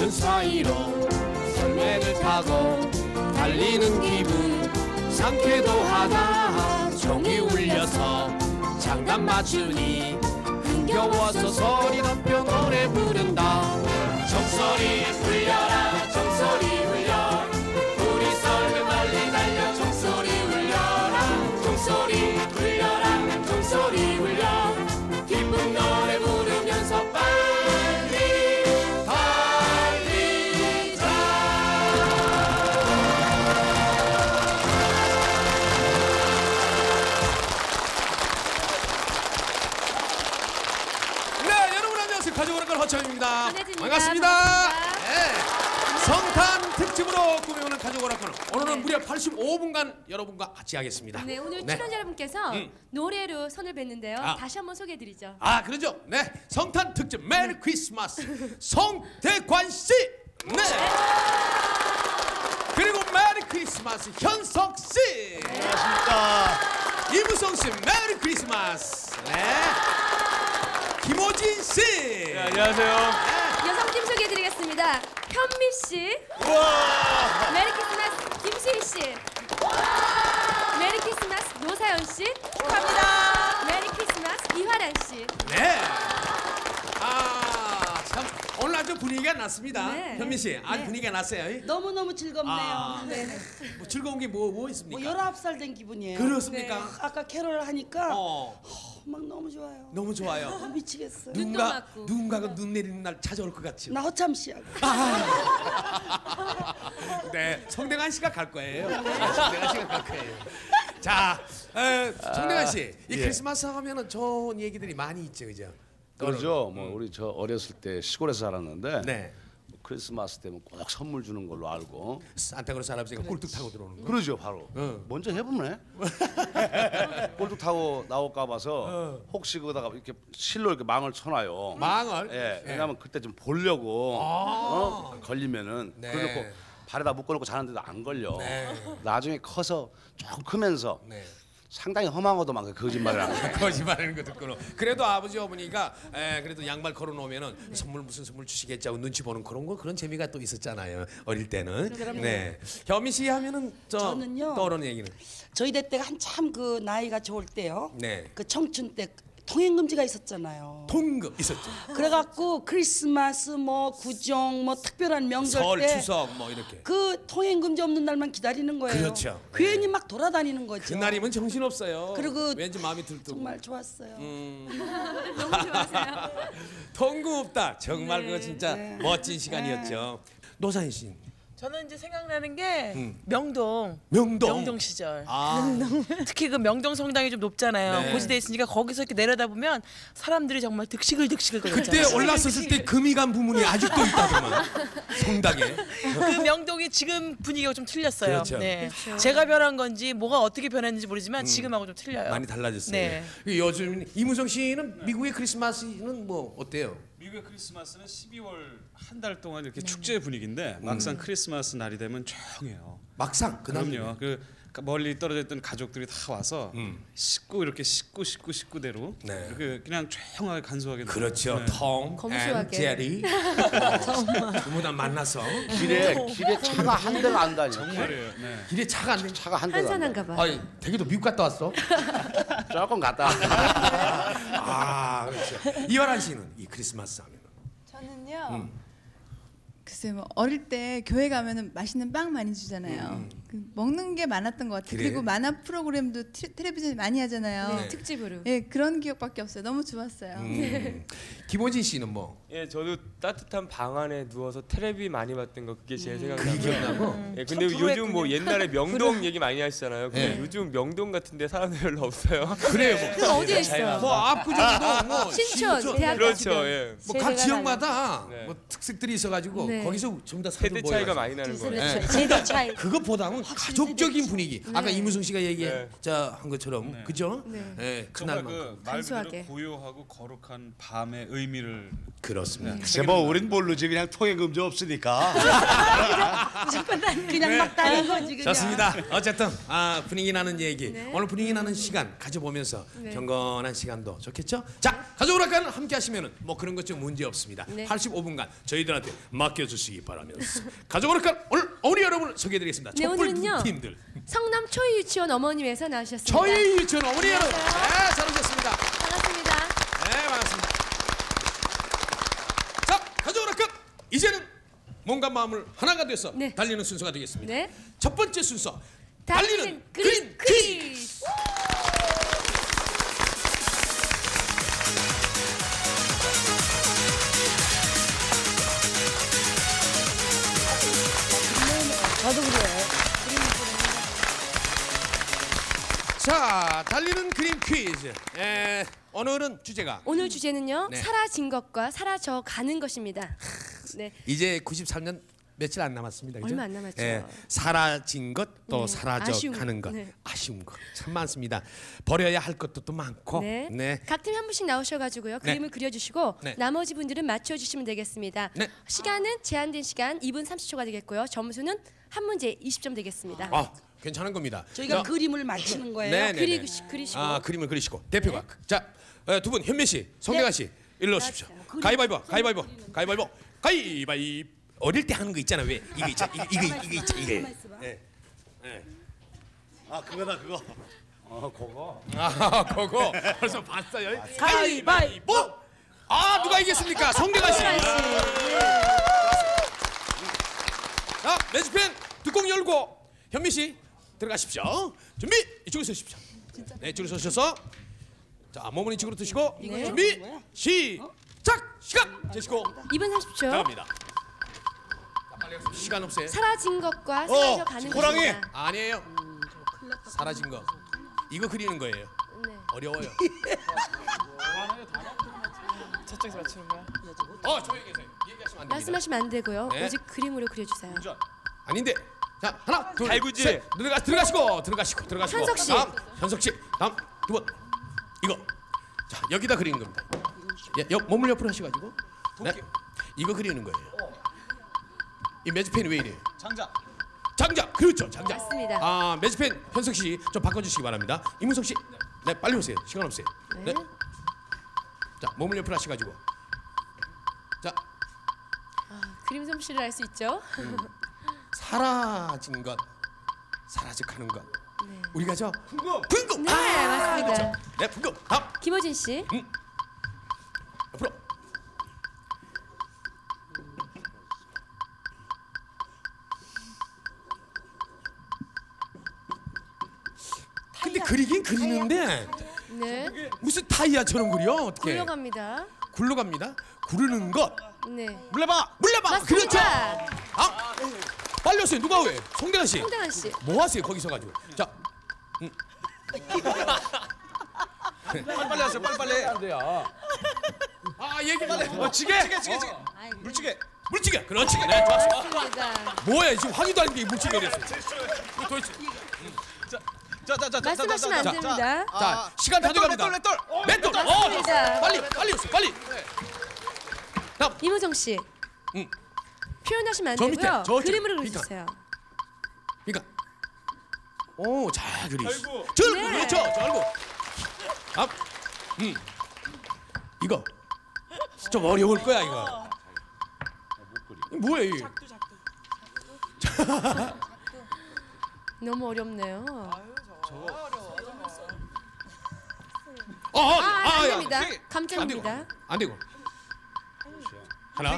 모든 사이로 설매를 타고 달리는 기분 상쾌도 하다. 종이 울려서 장단 맞추니 흥겨워서 소리 높여 노래 부른다. 종소리 울려라 종소리 울려 우리 썰매 멀리 달려 종소리 울려라 종소리 울려라 종소리 울려 기쁜 노래 부르면서 빨리 달리자. 네, 여러분 안녕하세요. 가져오는 걸 허창입니다. 반갑습니다. 네. 성탄 특집으로 꾸며오는 가져오는 걸 오늘은 무려 85분간 여러분과 같이 하겠습니다. 네, 오늘 출연 여러분께서 노래로 선을 뵀는데요. 다시 한번 소개해드리죠. 아, 그러죠. 네, 성탄 특집 메리 크리스마스 송대관 씨. 네. 그리고 메리 크리스마스 현석 씨. 안녕하십니까. 이무성 씨 메리 크리스마스. 네. 김호진 씨. 네, 안녕하세요. 여성팀 소개해드리겠습니다. 현미 씨, 우와. 메리 크리스마스 김수희 씨, 메리 크리스마스 노사연 씨, 축하합니다. 메리 크리스마스 이화란 씨. 네. 아, 참 오늘 아주 분위기가 났습니다. 네. 현미 씨, 아주 네. 분위기가 났어요. 너무너무 즐겁네요. 아, 네. 뭐 즐거운 게 뭐 있습니까? 19살 된 기분이에요. 그렇습니까? 네. 아까 캐롤 하니까 어, 막 너무 좋아요. 너무 좋아요. 미치겠어요. 맞고. 누군가가 눈 내리는 날 찾아올 것 같죠. 나 허참 씨하고. 네, 성대관 씨가 갈 거예요. 성대관 씨가 갈 거예요. 자, 성대관 씨, 이 크리스마스 하면은 좋은 얘기들이 많이 있죠, 그죠? 그러죠. 뭐 우리 저 어렸을 때 시골에서 살았는데 네. 크리스마스 때면 꼭 선물 주는 걸로 알고. 산타크로스 할아버지가 꿀뚝 타고 들어오는 거. 그러죠, 바로. 먼저 해보네. 꼴뚝 타고 나올까 봐서 혹시 거기다가 이렇게 실로 이렇게 망을 쳐놔요. 망을? 예. 왜냐면 그때 좀 보려고 걸리면은 네. 그래놓고 발에다 묶어놓고 자는데도 안 걸려. 네. 나중에 커서 조금 크면서 네. 상당히 험하고도 막 거짓말을 하는 거예요. 거짓말하는 거 듣고는 그래도 아버지 어머니가 그래도 양말 걸어놓으면은 선물 무슨 선물 주시겠지 하고 눈치 보는 그런 재미가 또 있었잖아요 어릴 때는. 네. 현미 씨 하면은 저는요. 떠오르는 얘기는. 저희 대 때가 한참 그 나이가 좋을 때요. 네. 그 청춘 때 통행 금지가 있었잖아요. 통금 있었죠. 그래갖고 크리스마스 뭐 구정 뭐 특별한 명절 설 때 추석 뭐 이렇게. 그 통행 금지 없는 날만 기다리는 거예요. 그렇죠. 괜히 막 돌아다니는 거죠. 그날이면 정신 없어요. 그리고 왠지 마음이 들뜨고. 정말 좋았어요. 너무 좋아하세요. 통금 없다. 정말 그거 진짜 네. 멋진 시간이었죠. 노사연 씨. 저는 이제 생각나는 게 명동 시절. 아. 특히 그 명동 성당이 좀 높잖아요. 네. 고지대 있으니까 거기서 이렇게 내려다 보면 사람들이 정말 득식을 그때 거렸잖아요. 올랐었을 때 금이 간 부문이 아직도 있다더만 성당에. 그 명동이 지금 분위기가 좀 틀렸어요. 그렇죠. 네. 제가 변한 건지 뭐가 어떻게 변했는지 모르지만 지금하고 좀 틀려요. 많이 달라졌어요. 네. 요즘 이무성 씨는 미국의 크리스마스는 뭐 어때요? 미국의 크리스마스는 12월 한 달 동안 이렇게 축제 분위기인데 막상 크리스마스 날이 되면 조용해요. 막상 그럼요. 그 멀리 떨어져 있던 가족들이 다 와서 식구 이렇게 식구대로 네. 이렇게 그냥 조용하게 간소하게 그렇죠. 네. 톰, 앤, 검소하게. 제리 전부 다 만나서 길에 차가 한 대가 안 다녀. 정말이에요. 네. 길에 차가 안 돼. 차가 한 대가 안 한산한가 다녀. 봐. 아니, 되게도 미국 갔다 왔어? 조금 갔다 왔다. 아, 그렇죠. 이화란 씨는 이 크리스마스 하면 저는요. 글쎄 뭐 어릴 때 교회 가면은 맛있는 빵 많이 주잖아요. 그 먹는 게 많았던 것 같아요. 그래? 그리고 만화 프로그램도 텔레비전 많이 하잖아요. 네. 특집으로. 예, 그런 기억밖에 없어요. 너무 좋았어요. 김호진 씨는 뭐? 예, 저도 따뜻한 방 안에 누워서 텔레비 많이 봤던 거 그게 제일 생각나고. 기억나고? 예, 근데 요즘 뭐 옛날에 명동 얘기 많이 하시잖아요. 근데 네. 요즘 명동 같은데 사람들 별로 없어요. 그래요. 그 어디에 있어? 뭐 압구정도 뭐 신촌, 대학교 그렇죠. 주변. 예. 뭐 각 지역마다 네. 뭐 특색들이 있어가지고 네. 거기서 전부 다 세대 사람들 차이가 모여가지고. 많이 나는 거예요. 네. 세대 차이. 그것보다는 그냥 가족적인 분위기. 아까 네. 이무성 씨가 얘기한 것처럼 그죠? 네. 정말 그날만 그 말 간소하게. 그대로 고요하고 거룩한 밤의 의미를 그렇습니다. 글쎄 뭐 우린 모르지 그냥 통행 금지 없으니까. 그냥 막 따는 거지 그냥. 좋습니다. 어쨌든 분위기 나는 얘기 오늘 분위기 나는 시간 가져보면서 네. 경건한 시간도 좋겠죠? 자 가족오락관 함께 하시면은 뭐 그런 것 좀 문제 없습니다. 네. 85분간 저희들한테 맡겨주시기 바라면서 가족오락관 오늘 어머니 여러분을 소개해드리겠습니다. 네, 촛불 오늘은요. 팀들 성남 초이 유치원 어머님에서 나오셨습니다. 저희 유치원 어머니 여러분 안녕하세요. 네, 잘 오셨습니다. 반갑습니다. 네 반갑습니다. 자 가족오락관 이제는 몸과 마음을 하나가 돼서 네. 달리는 순서가 되겠습니다. 네. 첫 번째 순서 달리는 그림 퀴즈. 자 달리는 그림 퀴즈. 오늘은 주제가 오늘 주제는요. 네. 사라진 것과 사라져 가는 것입니다. 네. 이제 93년 며칠 안 남았습니다. 그죠? 얼마 안 남았죠. 사라진 것 또 네, 사라져 아쉬운 가는 것, 네. 아쉬운 것 참 많습니다. 버려야 할 것도 또 많고. 네. 각 팀 한 분씩 나오셔가지고요. 네. 그림을 그려주시고 네. 나머지 분들은 맞춰주시면 되겠습니다. 네. 시간은 제한된 시간 2분 30초가 되겠고요. 점수는 한 문제 20점 되겠습니다. 괜찮은 겁니다. 저희가 자, 그림을 맞히는 거예요. 네, 네, 네. 그리시고. 그림을 그리시고 대표가 자 두 분 현민 씨, 송대관 씨 일로 오십시오. 가위바위보, 가위바위보, 가위바위보, 가위바위. 어릴 때 하는 거 있잖아. 왜 이거 있잖아. 이거 있잖아. 이게. 아 그거다 그거. 그거. 그거 벌써 봤어요. 가위바위보. 누가 이겼습니까? 송대관 씨. 자, 매주펜 뚜껑 열고 현미 씨 들어가십시오. 준비 이쪽에 서십시오. 네, 이쪽에 서셔서 자 몸은 이쪽으로 드시고 네. 준비 시작. 시간 재시고 2분 30초. 나갑니다. 자, 빨리 하세요. 시간 없어요. 사라진 것과 사라져 가는 호랑이 것입니다. 아니에요. 사라진 거 이거 그리는 거예요. 네. 어려워요. 저쪽에서 맞추는 거야? 조용히 계세요. 얘기하시면 안 됩니다. 말씀하시면 안 되고요. 네. 오직 그림으로 그려주세요. 아닌데. 자 하나 둘 달구지. 셋 들어가시고 현석 씨. 다음 현석 씨 다음 두 번 이거 자 여기다 그리는 겁니다. 몸을 옆으로 하셔가지고 네 이거 그리는 거예요. 이 매직펜이 왜 이래요? 장작 그렇죠 장작. 맞습니다. 매직펜 현석 씨 좀 바꿔주시기 바랍니다. 이문석 씨 네 빨리 오세요. 시간 없어요. 네. 자 몸을 옆으로 하셔가지고 자 그림 솜씨를 알 수 있죠. 사라진 것 사라져가는 것 우리가 저 풍금 네, 맞습니다. 네 풍금 다음 김호진 씨. 옆으로 근데 그리긴 그리는데 네. 무슨 타이야처럼 그려 어떻게 굴러갑니다. 굴러갑니다 구르는 것 네. 물레방 그렇죠 맞습니다. 빨리 오세요 누가 왜 송대관 씨 송대관 씨. 뭐 하세요 거기서 가지고 자 빨리 하세요. 빨리. 안 돼요. 얘기 빨리 지게. 물지게. 그렇지. 네 좋았어 맞습니다. 뭐야 지금 하기도 하는 게 물지게 그랬어 이거 도대체 말씀하시면 안 됩니다. 자 시간 다 돼갑니다 맷돌 맞습니다. 빨리 오세요 빨리 다음 이무정 씨. 표현하시면 안 저 밑에, 되고요. 저 그림으로 밑에. 그려주세요. 그러니까 잘 그리시 네. 그렇죠 절구 다음 이거 좀 어려울 거야 이거 뭐야 이게 너무 어렵네요. 야. 안 됩니다. 안 되고 감점입니다. 안 되고 하나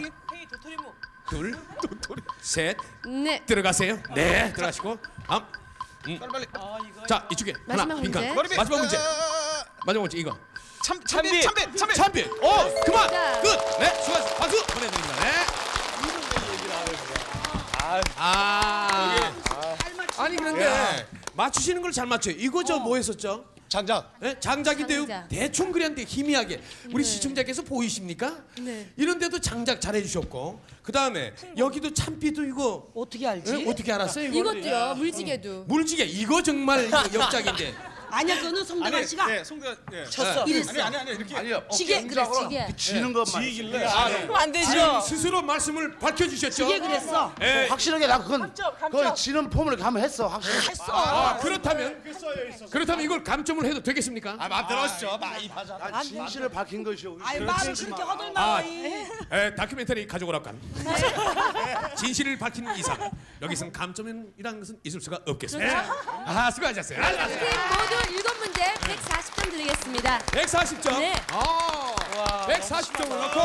둘셋 네. 들어가세요 네 들어가시고 다음 빨리. 자 이쪽에 하나 마지막 빈칸 문제. 마지막 문제 이거 참비. 참비 그만 자. 끝네 수고하셨습니다 박수 보내드립니다 네 아니 그런데 맞추시는 걸 잘 맞춰요. 이거 저 뭐 했었죠? 장작. 네? 장작인데요. 장작. 대충 그렸는데 희미하게. 우리 시청자께서 보이십니까? 네. 이런데도 장작 잘해주셨고, 그 다음에 여기도 참비도 이거 어떻게 알지? 네? 어떻게 알았어요? 이거를? 이것도요. 물지개도. 물지개 이거 정말 이거 역작인데. 아니야 그거는 송대관 씨가 네, 송대관 예. 졌어. 이랬어. 아니 이렇게 아니요. 지게 그랬어. 지게. 지는 것만. 지길래 그럼 안 되죠. 지금 스스로 말씀을 밝혀주셨죠? 지게 그랬어. 예. 확실하게 나 그건 감점. 그건 지는 폼을 이렇게 한번 했어. 확실히. 아, 그렇다면 이걸 감점을 해도 되겠습니까? 마음대로 하시죠. 많이 난 진실을 밝힌 것이오. 아이 말을 그렇게 허들마. 아, 다큐멘터리 가져오라고 한 진실을 밝히는 이상 여기선 감점이라는 것은 있을 수가 없겠습니다. 아, 수고하셨어요. 팀 모두 7문제 140점 드리겠습니다. 140점. 네. 140점을 넣고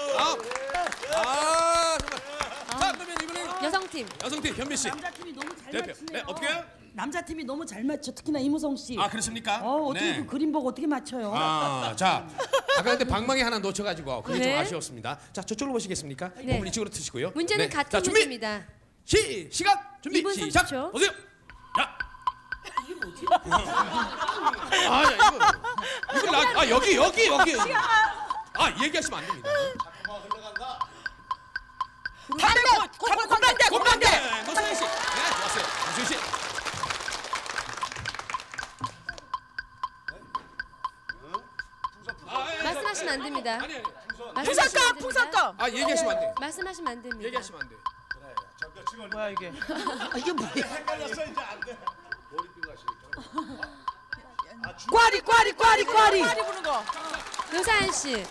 자, 그러면 이번에는 여성팀. 여성팀 현미 씨 남자팀이 너무 잘 대표. 맞추네요. 네, 어떻게요? 남자팀이 너무 잘 맞춰. 특히나 이무성 씨. 아, 그렇습니까? 어떻게 네. 그 그림 보고 어떻게 맞춰요? 자, 아까 근데 방망이 하나 놓쳐가지고 그게 좀 네. 아쉬웠습니다. 자, 저쪽으로 보시겠습니까? 네. 몸을 이쪽으로 트시고요. 문제는 네. 같은 자, 준비. 문제입니다. 시각 준비 2분 시작. 30초. 보세요. 야. 아, 야, 이거 여기. 아, 얘기하시면 안 됩니다. 곰방대. 노선희 씨. 네, 좋았어요. 노선희 씨. 말씀하시면 안 됩니다. 아니. 말씀하시면 안 됩니다. 풍선껌. 아, 얘기하시면 안 돼요. 말씀하시면 안 됩니다. 얘기하시면 안 돼요. 뭐야 이게? 이게 뭐야? 꽈리. 파리 부는 거. 노사연 씨.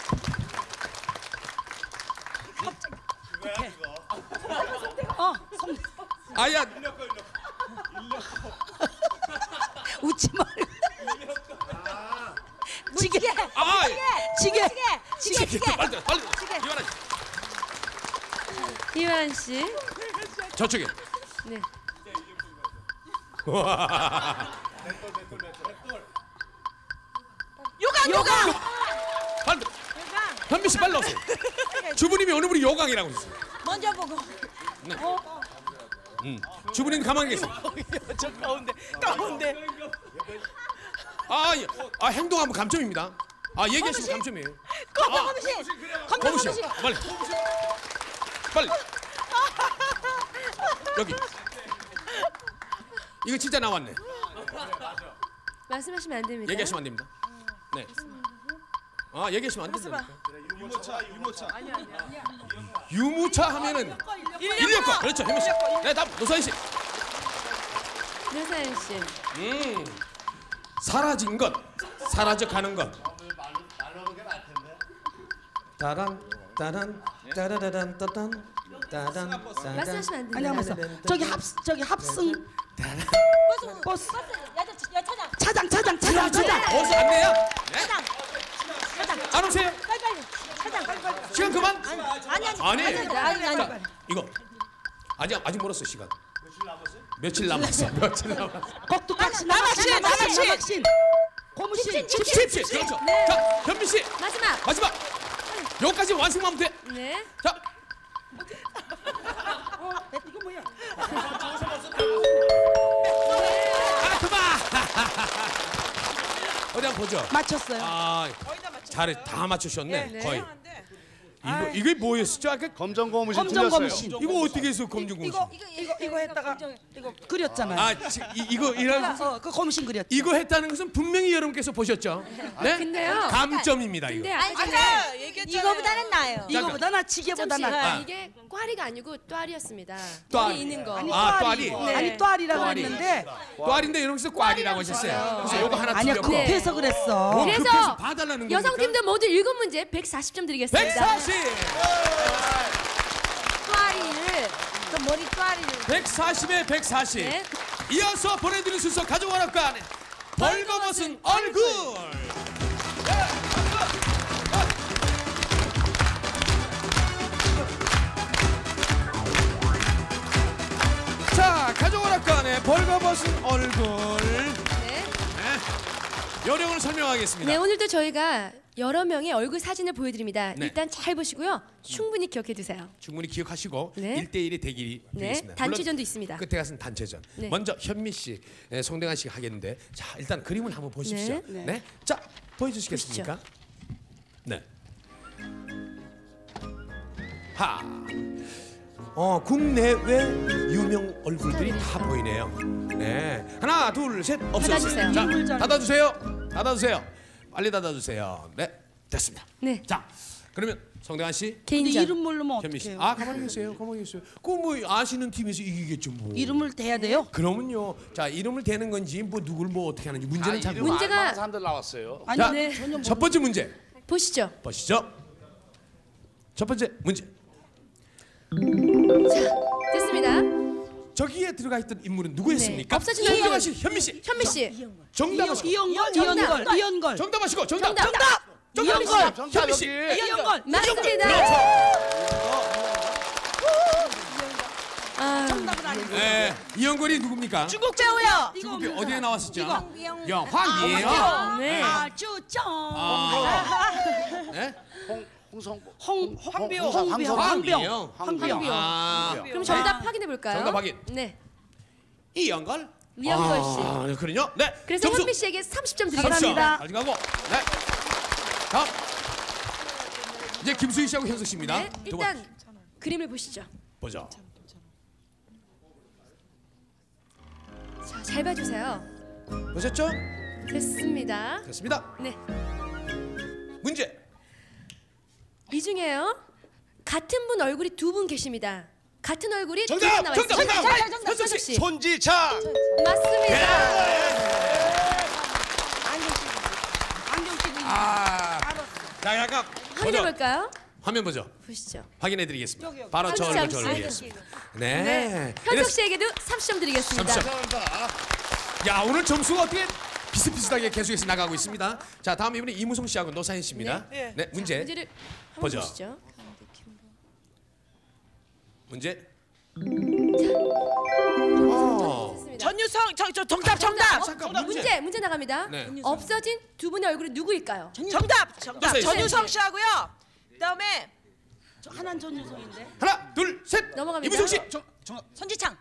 아야, 웃지 말고. 지게. 아, 지게. 빨리. 이완아 씨. 이완 씨. 저쪽에. 네. 요강. 빨리. 현미 씨 빨리 오세요. 주부님이 어느 분이 요강이라고 했어요. 먼저 보고. 주부님 가만히 계세요. 저 가운데. 행동하면 감점입니다. 얘기하시면 감점이에요. 거무 씨, 빨리. 여기. 이거 진짜 나왔네. 말씀하시면 안 됩니다. 얘기하시면 안 됩니다. 네. 얘기하시면 안 됩니다. 유모차. 유무차 하면은 인력거. 그렇죠, 현미 씨. 네, 다음 노사연 씨. 노사연 씨. 사라진 것, 사라져가는 것. 따란 따라란 따단 말씀하시면 안 아니 됩니다. 한번 저기 합승. 버스. 차장. 어서 안내요? 네. 안 오세요? 시간 그만? 아니. 자, 이거 아직 멀었어 시간. 며칠 남았어. 꼭두각신. 남학신. 고무신. 칩. 그렇죠. 네. 자, 현미 씨 마지막. 여기까지 완성하면 돼. 네. 자, 이거 뭐야? 그만. 어디 한번 보죠. 맞췄어요. 잘해, 다 맞추셨네. 네. 거의. 이게 뭐였었죠? 아까 검정 고무신 검정 틀렸어요. 고무신. 이거 어떻게 해서 검정 고무신? 이거 했다가 이거 그렸잖아요. 이거 이런 그 고무신 그렸죠. 이거 했다는 것은 분명히 여러분께서 보셨죠? 네? 근데요. 감점입니다 이거. 근데 아까 맞아. 얘기했잖아요. 이거보다는 나아요. 이거보다 나 지게보다 잠시 나. 이게 꽈리가 아니고 또알이었습니다. 또알. 여기 있는 거. 또알이. 네. 아니 또알이라고 또알이. 했는데 또알인데 여러분께서 꽈리라고 하셨어요. 그래서 요거 하나 아니야 틀렸고. 급해서 그랬어. 뭐 그래서 급해서 봐달라는 겁니까? 여성팀도 모두 7문제 140점 드리겠습니다. 140. 또알이를 그 머리 또아리를 140에 140. 네. 이어서 보내드릴 순서 가져와라고 하네. 벌거벗은 얼굴. 자, 가져와라고 하네. 벌거벗은 얼굴. 네. 요령을 설명하겠습니다. 네, 오늘도 저희가 여러 명의 얼굴 사진을 보여드립니다. 네. 일단 잘 보시고요. 충분히 기억해 두세요. 충분히 기억하시고 네. 1대1의 대결이 네, 되겠습니다. 단체전도 물론 있습니다. 끝에 가서는 단체전. 네. 먼저 현미 씨, 송대관 씨가 하겠는데, 자 일단 그림을 한번 보십시오. 네. 네. 자 보여주시겠습니까? 네. 하. 국내외 유명 얼굴들이 다 보이네요. 네. 하나, 둘, 셋. 없어졌어요. 닫아주세요. 자, 닫아주세요. 닫아주세요. 빨리 닫아주세요. 네, 됐습니다. 네. 자, 그러면 송대관 씨, 근데 개인전. 이름 모르면 현미 씨. 어떡해요? 아, 가만히 계세요. 가만히 계세요. 그 뭐 아시는 팀에서 이기겠죠 뭐. 이름을 대야 돼요? 그러면요. 자, 이름을 대는 건지 뭐 누굴 뭐 어떻게 하는지 문제는 잘. 이름 문제가- 알만한 사람들 나왔어요. 아니 자, 네. 전혀 첫 번째 문제 보시죠. 보시죠. 첫 번째 문제. 됐습니다. 저기에 들어가 있던 인물은 누구였습니까? 없어진 송대관 얼굴. 씨, 현미 씨. 현미 씨. 정답하시고. 이연걸 이연걸 정답하시고. 정답. 정답. 정답. 정답 현미 씨. 여기. 이연걸 맞습니다. 아, 정답은 아니고 네. 이영걸이 누굽니까? 중국 배우요. 중국 배우 어디에 나왔었죠? 황비영. 황비예요. 네. 아주정 네? 황비영 황비영. 황비영 아. 그럼 정답 확인해 볼까요? 정답 확인. 네. 이영걸? 이영걸 씨. 네, 그러요. 네. 그래서 점수. 현미 씨에게 30점 30점 드리겠습니다. 가져가고. 네. 다음. 이제 김수희 씨하고 현석 씨입니다. 네. 두 번. 일단 그림을 보시죠. 보죠. 자, 잘 봐주세요. 보셨죠? 됐습니다. 됐습니다. 네. 문제. 이 중에요. 같은 분 얼굴이 두 분 계십니다. 같은 얼굴이 두 분 정답! 나와 정답! 있습니다. 정답! 현석 씨. 손지창. 맞습니다. 아. 자, 약간 확인해 보죠. 볼까요? 화면 보죠. 보시죠. 확인해 드리겠습니다. 바로 저 현석 얼굴 씨. 저 얼굴이었습니다. 네. 네. 현석 씨에게도 30점 드리겠습니다. 30점. 야, 오늘 점수가 어떻게 비슷비슷하게 계속해서 나가고 있습니다. 자, 다음 이번에 이무송 씨하고 노사연 씨입니다. 네. 네, 문제. 문제를 한번 보죠. 보시죠. 문제. 됐습니다. 전유성 저 정답. 잠깐 문제 나갑니다. 네. 없어진 두 분의 얼굴이 누구일까요? 정답. 노사연 씨. 전유성 씨하고요. 그다음에 하나는 전유성인데 하나, 둘, 셋. 넘어갑니다. 이무송 씨. 손지창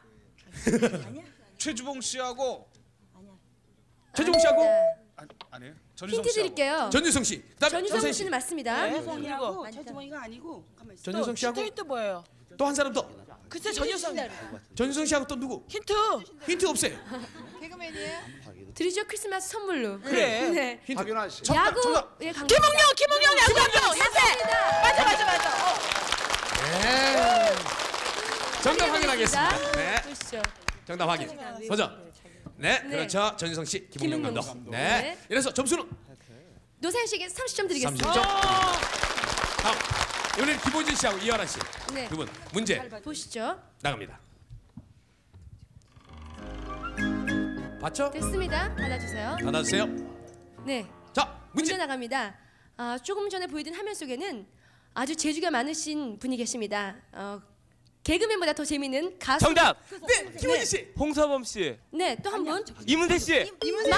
최주봉 씨하고 최종 씨하고 아니에요? 힌트 드릴게요. 전유성 씨. 그다음에 전유성 노사연 씨. 씨는 맞습니다. 최주봉이하고 최주봉이가 아니고 가만 있어 전유성 씨하고 힌트 뭐예요? 또 한 사람 더. 글쎄 전유성. 전유성 씨하고 또 누구? 힌트. 힌트 없어요. 개그맨이에요? 드리죠, 크리스마스 선물로. 그래. 네. 힌트. 박윤아 씨. 야구의 강자. 김웅영 야구한명 현세. 맞아. 네. 정답 확인하겠습니다. 네. 보시죠. 정답 확인. 보죠. 네, 그렇죠. 전유성 씨, 김웅영 김웅영 감독. 씨. 네. 네. 이래서 점수는 노사연 씨에게 30점 드리겠습니다. 30점. 다음 이번엔 김호진 씨하고 이하라 씨. 네. 두 분 문제 보시죠. 나갑니다. 봤죠? 됐습니다. 받아주세요. 받아주세요. 네. 자, 문제 문제. 나갑니다. 조금 전에 보여드린 화면 속에는 아주 재주가 많으신 분이 계십니다. 개그맨보다 더 재미있는 가수. 정답. 네, 김호진 씨. 홍서범 씨, 네, 또 한 분. 이문세 씨.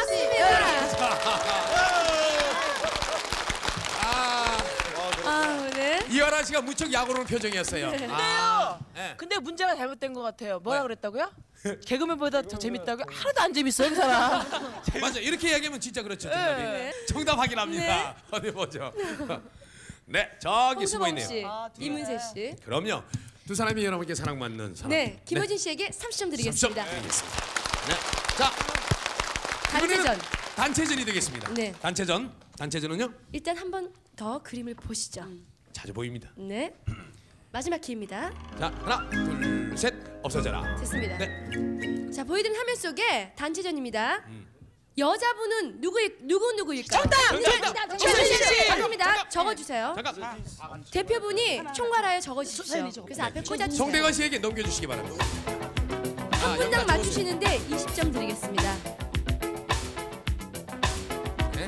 맞습니다. 네. 이하라 씨가 무척 야구로는 표정이었어요. 네. 네. 근데 문제가 잘못된 것 같아요. 뭐라 그랬다고요? 개그맨보다 더 재밌다고요? 하나도 안 재밌어요, 그 사람. 맞아, 이렇게 얘기하면 진짜 그렇죠. 정답이. 네. 정답 확인합니다. 어디 보죠. 네, 저기 숨어 홍서범 있네요. 씨, 이문세 씨. 그럼요. 두 사람이 여러분께 사랑받는 사람. 네, 김호진 씨에게 30점 드리겠습니다. 30점 드리겠습니다. 네. 자, 단체전. 이번에는 단체전이 되겠습니다. 네. 단체전은요? 일단 한 번 더 그림을 보시죠. 자주 보입니다. 네. 마지막 기회입니다. 자, 하나, 둘, 셋, 없어져라. 됐습니다. 네. 자, 보여드린 화면 속에 단체전입니다. 여자분은 누구일까요? 정답! 최순실 씨! 잠깐, 아닙니다. 잠깐. 적어주세요. 잠깐. 대표분이 총괄하에 적어주십시오. 그래서 앞에 꽂아주세요. 송대관 씨에게 넘겨주시기 바랍니다. 한 분당 맞추시는데 20점 드리겠습니다. 네.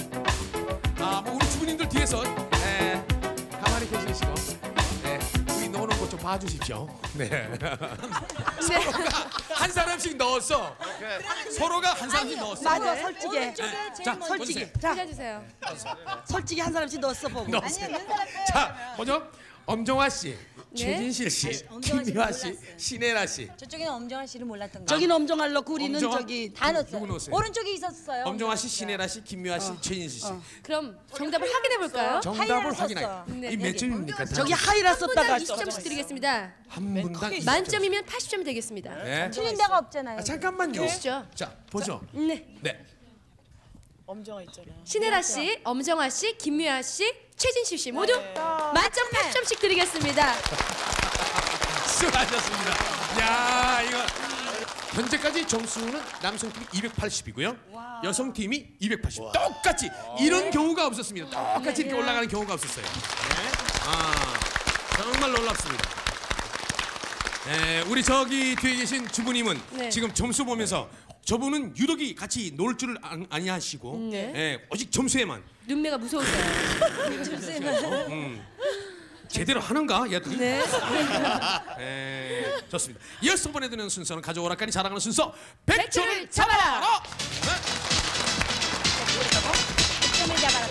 뭐 우리 주부님들 뒤에서 가만히 계시고 우리 넣어놓은 것 좀 봐주십시오. 네. 서로가 한 사람씩 넣었어. 서로가 한 사람씩 넣었어. 맞아, 솔직히. 자, 솔직히. 보세요. 자, 찾아주세요. 솔직히 한 사람씩 넣었어 보고. 넣었어요. 자, 먼저 엄정화 씨, 최진실 씨, 김미화 씨, 신혜라 씨. 저쪽에는 엄정화 씨를 몰랐던 거. 저기는 엄정할 넣고 우리는 엄정화? 저기 다 넣었어요. 누구 넣었어요? 오른쪽에 있었어요. 엄정화 씨, 신혜라 씨, 김미화 씨, 최진실 씨. 그럼 정답을 확인해 볼까요? 정답을 하이라이트 확인해. 썼어. 네, 이 몇 여기. 점입니까? 저기 하이라 썼다가 20점씩 드리겠습니다. 한 분당 20점. 만점이면 80점 되겠습니다. 네. 틀린 데가 없잖아요. 아, 잠깐만요. 그러시죠. 자, 보죠. 네. 네. 엄정화 있잖아. 신혜라 씨, 엄정화 씨, 김미아 씨, 최진실 씨 모두 만점 80점씩 드리겠습니다. 수고하셨습니다. 야, 이거 현재까지 점수는 남성팀이 280이고요. 여성팀이 280. 똑같이 이런 경우가 없었습니다. 똑같이 이렇게 올라가는 경우가 없었어요. 네. 아, 정말 놀랍습니다. 네, 우리 저기 뒤에 계신 주부님은 네. 지금 점수 보면서 저분은 유독이 같이 놀 줄을 아니하시고 네. 예, 오직 점수에만 눈매가 무서우세요. 제대로 하는가 얘들이? 네. 예, 좋습니다. 이어서 보내드리는 순서는 가져오라까지 자랑하는 순서 백조를 백조를 잡아라. 잡아라. 점을 잡아라.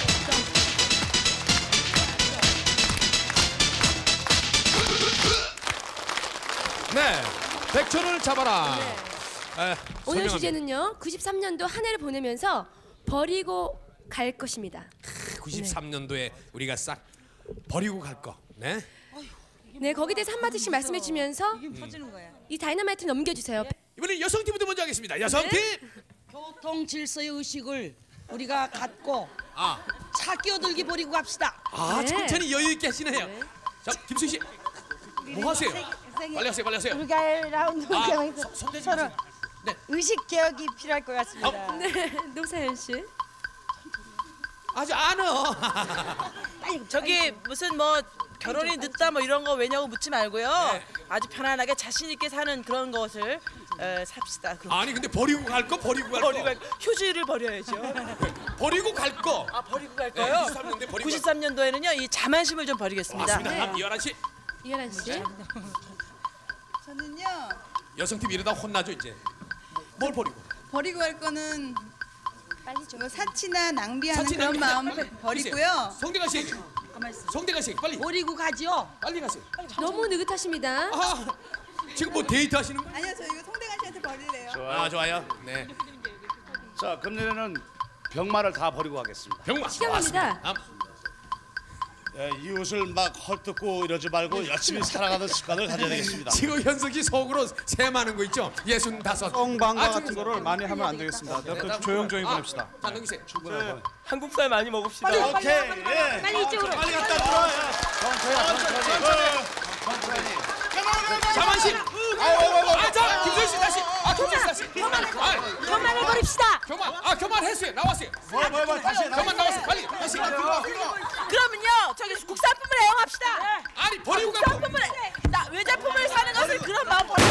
네, 백조를 잡아라. 에, 오늘 설명합니다. 주제는요. 93년도 한 해를 보내면서 버리고 갈 것입니다. 93년도에 우리가 싹 버리고 갈 거. 네. 네, 거기에 대해서 한마디씩 말씀해 주면서 터지는 거야. 이 다이너마이트 넘겨주세요. 이번엔 여성팀부터 먼저 하겠습니다. 여성팀. 교통 질서의 의식을 우리가 갖고 아, 차 끼어들기 버리고 갑시다. 아 네. 천천히 여유 있게 하시네요. 네. 자, 김수희 씨, 뭐 하세요? 빨리 하세요, 빨리 하세요. 우리가 라운드 아, 경에서 손대지 서로 마세요. 네. 의식 개혁이 필요할 것 같습니다. 네, 노사연 씨. 아직 안 와. 저기 무슨 뭐 결혼이 늦다 뭐 이런 거 왜냐고 묻지 말고요. 네. 아주 편안하게 자신 있게 사는 그런 것을 삽시다. 그럼 아니 근데 버리고 갈 거, 버리고 갈 버리고 거. 휴지를 버려야죠. 버리고 갈 거. 아 버리고 갈 네, 거요? 93년도에 버리고 93년도에는요 이 자만심을 좀 버리겠습니다. 맞습니다. 다음 이하라 씨. 이하란 씨. 저는요 여성팀 이러다 혼나죠 이제. 뭘 버리고? 버리고 갈 거는 빨리 좀. 뭐 사치나 낭비하는 사치, 그런 낭비. 마음 버리고요. 성대가 씨. 성대가 씨, 빨리. 버리고 가지요. 빨리 가세요. 너무 느긋하십니다. 아, 지금 뭐 데이트 하시는 거? 아니요 저 이거 송대관 씨한테 버릴래요. 아, 좋아요. 네. 자, 금년에는 병마를 다 버리고 가겠습니다. 병마. 시작합니다. 맞습니다. 예, 이웃을 막 헐뜯고 이러지 말고 열심히 살아가는 습관을 가져야 되겠습니다. 지금 현석 씨 속으로 셈하는 거 있죠? 65. 뻥방과 같은 거를 많이 하면 안 되겠습니다. 또 조용조용히 보냅시다. 자, 넘기세요. 한국살 많이 먹읍시다. 오케이, 예. 빨리 이쪽으로. 빨리 갖다 들어와요. 자만심. 아, 자, 김소희 씨 다시. 아, 김소희 씨 다시. 그만을 버립시다. 교만. 아, 교만 했어요. 나왔어요. 뭐, 다시. 교만 나왔어요. 빨리. 다시. 그러면요 저기 국산품을 애용합시다. 아니, 버리고 가. 국산품을 나 외제품을 사는 것을 그런 마음 버리.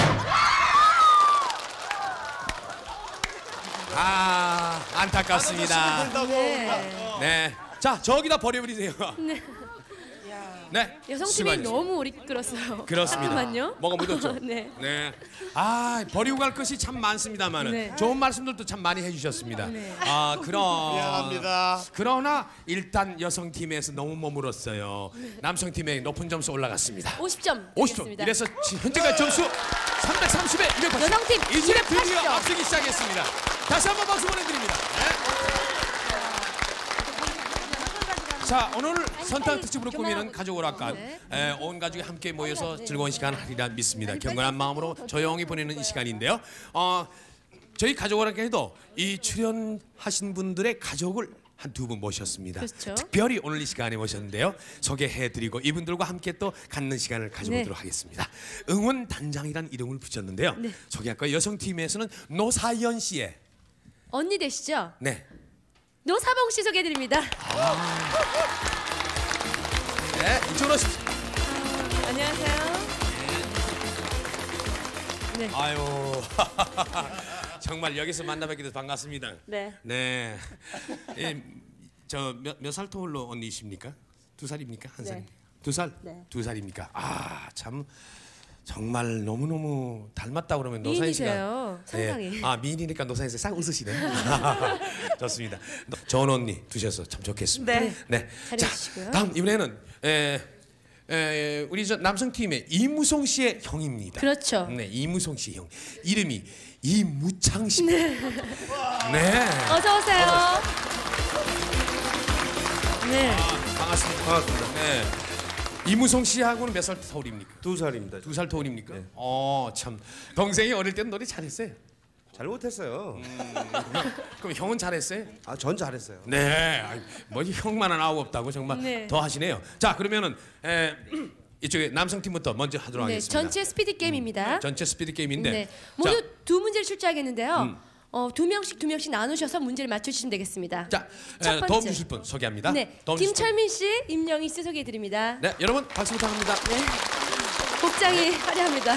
아, 안타깝습니다. 네. 네. 자, 저기다 버려버리세요. 네. 네. 여성팀이 수고하셨습니다. 너무 오래 끌었어요. 그렇습니다. 잠깐만요. 뭐가 묻었죠? 네. 네. 아, 버리고 갈 것이 참 많습니다만은 네. 좋은 말씀들도 참 많이 해주셨습니다. 네. 아, 미안합니다. 그러나 일단 여성팀에서 너무 머물렀어요. 남성팀에 높은 점수 올라갔습니다. 50점 50점. 드리겠습니다. 이래서 현재까지 점수 330에 280. 여성팀 이제 280 드디어 점. 앞서기 시작했습니다. 다시 한번 박수 보내드립니다. 네. 자, 오늘 선탁 특집으로 꾸미는 가족 오락관. 네. 온 가족이 함께 모여서 즐거운 시간 하리라 믿습니다. 경건한 마음으로 조용히 보내는 이 시간인데요. 저희 가족 오락관에도 이 출연하신 분들의 가족을 한 두 분 모셨습니다. 그렇죠. 특별히 오늘 이 시간에 모셨는데요. 소개해드리고 이분들과 함께 또 갖는 시간을 가져보도록 네. 하겠습니다. 응원 단장이란 이름을 붙였는데요. 네. 소개할 거예요. 여성팀에서는 노사연 씨의 언니 되시죠? 네. 노사봉 씨 소개해드립니다. 네, 이쪽으로 오십시오. 안녕하세요. 네. 아유, 정말 여기서 만나뵙게 돼서 반갑습니다. 네. 네. 저 몇 살 터울로 언니십니까? 2살입니까? 1살? 네. 2살? 네. 2살입니까? 아, 참 정말 너무너무 닮았다 그러면 노사연 씨가 미인이세요. 상당히. 아, 미인이니까 노사연 씨 싹 웃으시네. 좋습니다. 전 언니 두셔서 참 좋겠습니다. 네. 네. 자, 잘해주시고요. 다음 이번에는 우리 저 남성 팀의 이무송 씨의 형입니다. 그렇죠. 네, 이무송 씨 형. 이름이 이무창 씨입니다. 네. 어서 오세요. 네. 반갑습니다. 반갑습니다. 네. 이무송 씨하고는 몇 살 터울입니까? 2살입니다. 2살 터울입니까? 네. 참 동생이 어릴 때는 노래 잘했어요. 잘 못했어요. 그럼 형은 잘했어요? 아, 전 잘했어요. 네. 아이, 뭐 형만은 아우 없다고 정말 네. 더 하시네요. 자, 그러면은 이쪽에 남성 팀부터 먼저 하도록 네, 하겠습니다. 전체 스피드 게임입니다. 전체 스피드 게임인데. 네. 모두 자, 두 문제를 출제하겠는데요. 두 명씩 나누셔서 문제를 맞춰주시면 되겠습니다. 자, 첫 번째. 도움 주실 분 소개합니다. 네, 도움 주실 분. 김철민 씨, 임영희 씨 소개해 드립니다. 네, 여러분 박수 부탁합니다. 네. 복장이 화려합니다.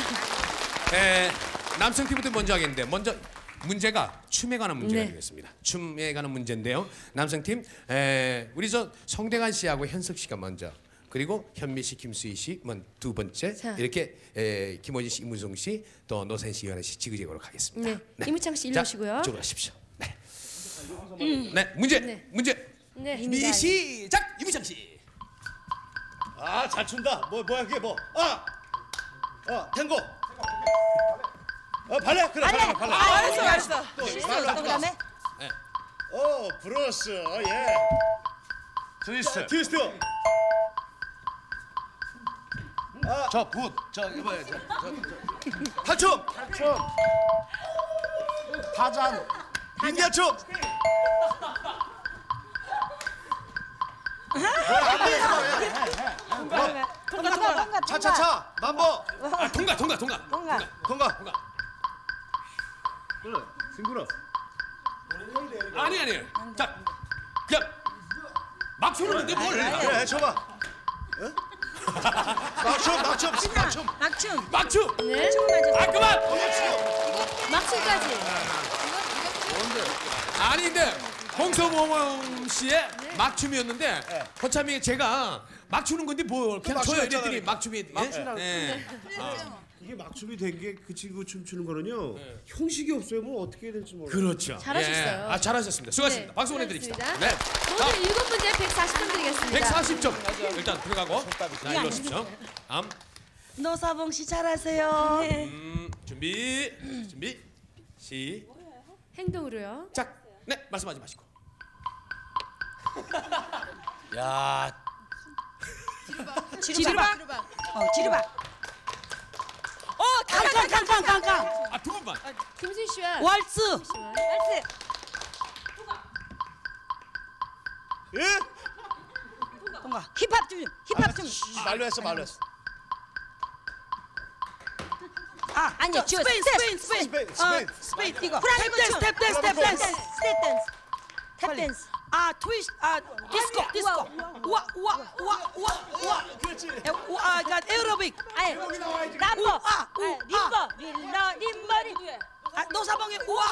남성 팀부터 먼저 하겠는데 먼저 문제가 춤에 관한 문제가 네. 되겠습니다. 춤에 관한 문제인데요. 남성 팀 우리 저 송대관 씨하고 현석 씨가 먼저 그리고 현미 씨, 김수희 씨 두 번째 자. 이렇게 김호진 씨, 이무송 씨, 또 노선 씨, 이하나 씨 지그재그로 가겠습니다. 네. 이무창 씨 일로 자, 오시고요. 이쪽으로 하십시오. 네. 네, 문제. 네. 문제. 네. 준비 시작. 이무창 씨. 아, 잘 춘다. 뭐야 그게 뭐? 탱고. 발레. 그래, 발레. 알았어. 그다음에? 브루스. 예. 트위스트. 이번에 탈춤. 타잔. 인디아춤. 통과. 차차차. mambo. 아, 통과. 그래, 싱그러. 아니. 자, 그냥 막 추는데 뭘? 그래, 쳐봐. 막춤. 막춤. 네. 아, 그만. 막춤까지. 아니 근데 홍서범 씨의 막춤이었는데 거참이 제가 막추는 건데 뭘 그냥 줘요 이랬더니 막춤이 막추라고. 이게 막춤이 된 게 그 친구 춤추는 거는요 형식이 없어요. 뭐 어떻게 해야 될지 몰라요. 그렇죠. 잘하셨어요. 아, 잘하셨습니다. 수고하셨습니다. 네, 박수 보내드립시다. 수고하셨습니다. 네. 모두 7문제 140점 드리겠습니다. 140점. 일단 들어가고. 자, 일로 오십시오. 다음. 노사봉 씨 잘하세요. 준비. 시작. 행동으로요. 네, 말씀하지 마시고. 야, 지르박. 깡깡. 아, 두 번만. 김수희 씨와 왈츠. 예? 통과. 힙합 춤. 말로 했어. 아니요. 스페인. 이거. 스텝 댄스. 탭 댄스. 트위스트. 디스코. 우와. 그렇지. 에어로빅. 아니. 람보. 림버리. 노사봉이 우와.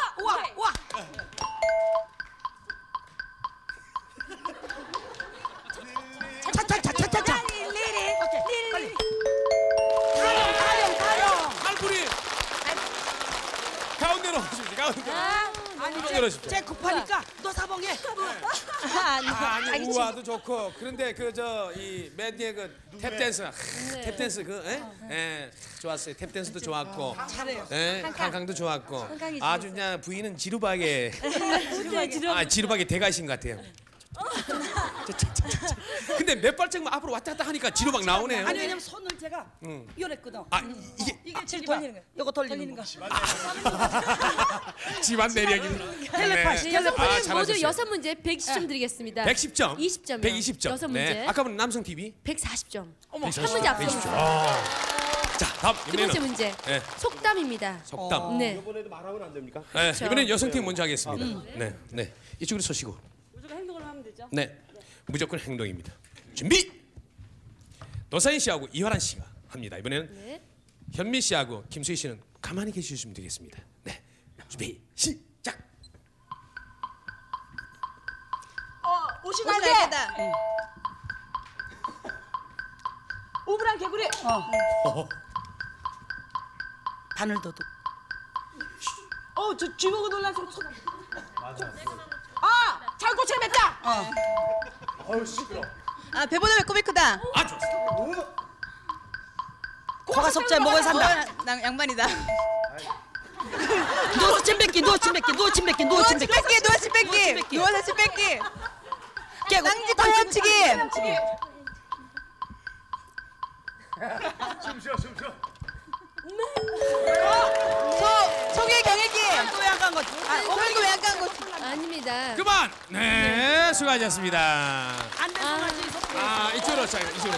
차차차차차. 릴리. 타령. 팔불이. 가운데로 오십시오. 가운데로 오십시오. 제 급하니까 노사봉이. 아니 우아도 좋고 그런데 그 저 이 맨디의 그 탭댄스 탭댄스 좋았어요. 탭댄스도 좋았고 잘해요. 캉캉도 좋았고 아주 그냥 부인은 지루박의 지루박. 지루박의 대가이신 것 같아요. 근데 몇 발짝만 앞으로 왔다 갔다 하니까 지루박 나오네요. 아니 왜냐면 손을 제가 이랬거든. 이게 제일 돌리는 거. 이거 돌리는 거. 집안 내력이. 텔레파시. 여성분은 모두 6문제 120점 드리겠습니다. 110점. 20점이요. 120점. 6문제. 네. 아까는 남성 TV. 140점. 어머, 한 문제 앞서니다. 자, 다음 두 번째 문제. 네. 속담입니다. 속담. 네. 이번에도 말하면 안 됩니까? 네. 이번엔 여성팀 먼저 하겠습니다. 네. 이쪽으로 서시고. 무조건 행동을 하면 되죠. 네. 무조건 행동입니다. 준비. 노사연 씨하고 이화란 씨가 합니다. 이번에는 현미 씨하고 김수희 씨는 가만히 계시면 되겠습니다. 네. 준비. 시작. 오시는 날개다. 우물안 개구리. 바늘도둑. 저 쥐보고 놀란 소리. 장고치가 맵다. 어우 시끄러. 배보다 배꼽이 크다. 아 좋습니다. 코가 석자에 목을 산다. 나 양반이다. 누워서 침 뱉기. 누워서 침 뺏기. 누워서 침 뺏기. 낭지 털려치기. 소개 경애기. 또 약간 거. 오늘도 왜 안 간 거? 아닙니다. 그만. 네, 수고하셨습니다. 안 되는 거지. 이쪽으로 자, 이쪽으로.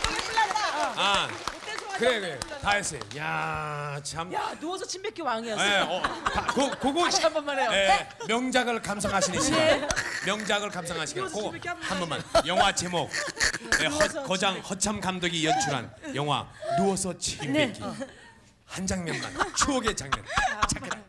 그래, 다 했어요. 야, 참. 야, 누워서 침 뱉기 왕이었어. 네, 그거 다시 한 번만 해요. 네, 명작을 감상하시는 시간. 명작을 감상하시는 그거 한 번만. 영화 제목. 네, 거장 허참 감독이 연출한 영화 누워서 침 뱉기. 한 장면만. 추억의 장면. 잠깐.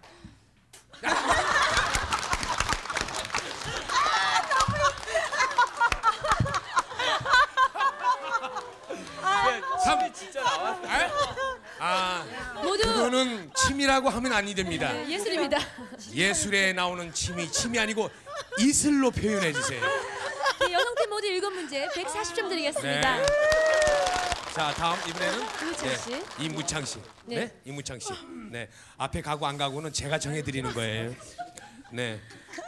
진짜 나왔어. 모두 그거는 침이라고 하면 아니 됩니다. 예술입니다. 예술에 나오는 침이 아니고 이슬로 표현해 주세요. 네, 여성팀 모두 7문제 140점 드리겠습니다. 네. 자, 다음 이번에는 이무창 씨. 이무창 씨. 네. 네, 이무창 씨. 네, 앞에 가고 안 가고는 제가 정해 드리는 거예요. 네,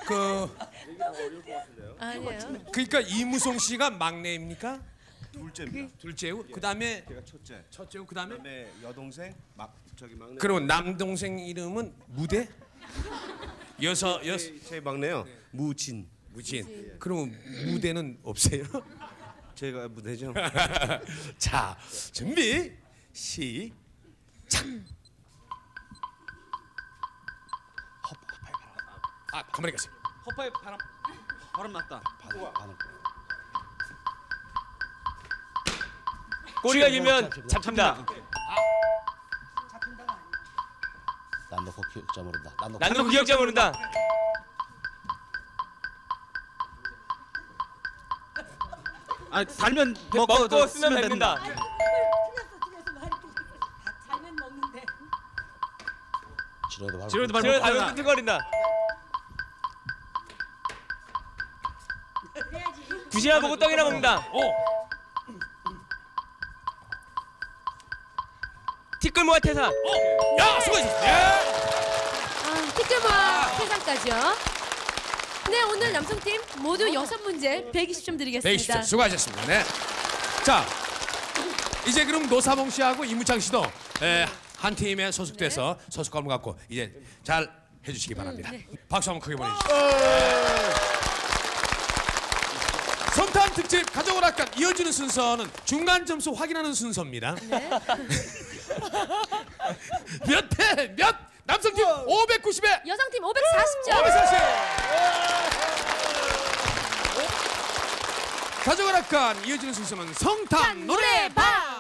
아니에요. 그러니까 이무송 씨가 막내입니까? 둘째입니다. 둘째고 그다음에 제가 첫째. 첫째고 그다음에 여동생 막내. 그리고 남동생 이름은 무대? 제 막내요. 무진. 그럼 무대는 없어요? 제가 무대죠. 자, 준비 시작. 가만히 계세요. 허파에 바람 났다. 꼬리가 길면 잡힌다. 난너 기억자 모른다. 난너 기억자 모른다. 달면 먹고 쓰면 뱉는다. 잘면 먹는데. 지렁이도 밟으면 뜯어거린다. 구시나 보고 떡이나 먹는다. 티끌모아 태산. 야, 수고하셨습니다. 티끌모아 세상까지요. 네, 오늘 남성팀 모두 6문제 120점 드리겠습니다. 120점 수고하셨습니다. 네. 자, 이제 그럼 노사봉 씨하고 이무창 씨도 한 팀에 소속돼서 소속감을 갖고 이제 잘 해주시기 바랍니다. 박수 한번 크게 보내주시죠. 성탄 특집 가족 오락관 이어지는 순서는 중간 점수 확인하는 순서입니다. 네. 몇 대 몇? 남성팀 590에 여성팀 540점. 540. 가족 오락관 이어지는 순서는 성탄 노래방.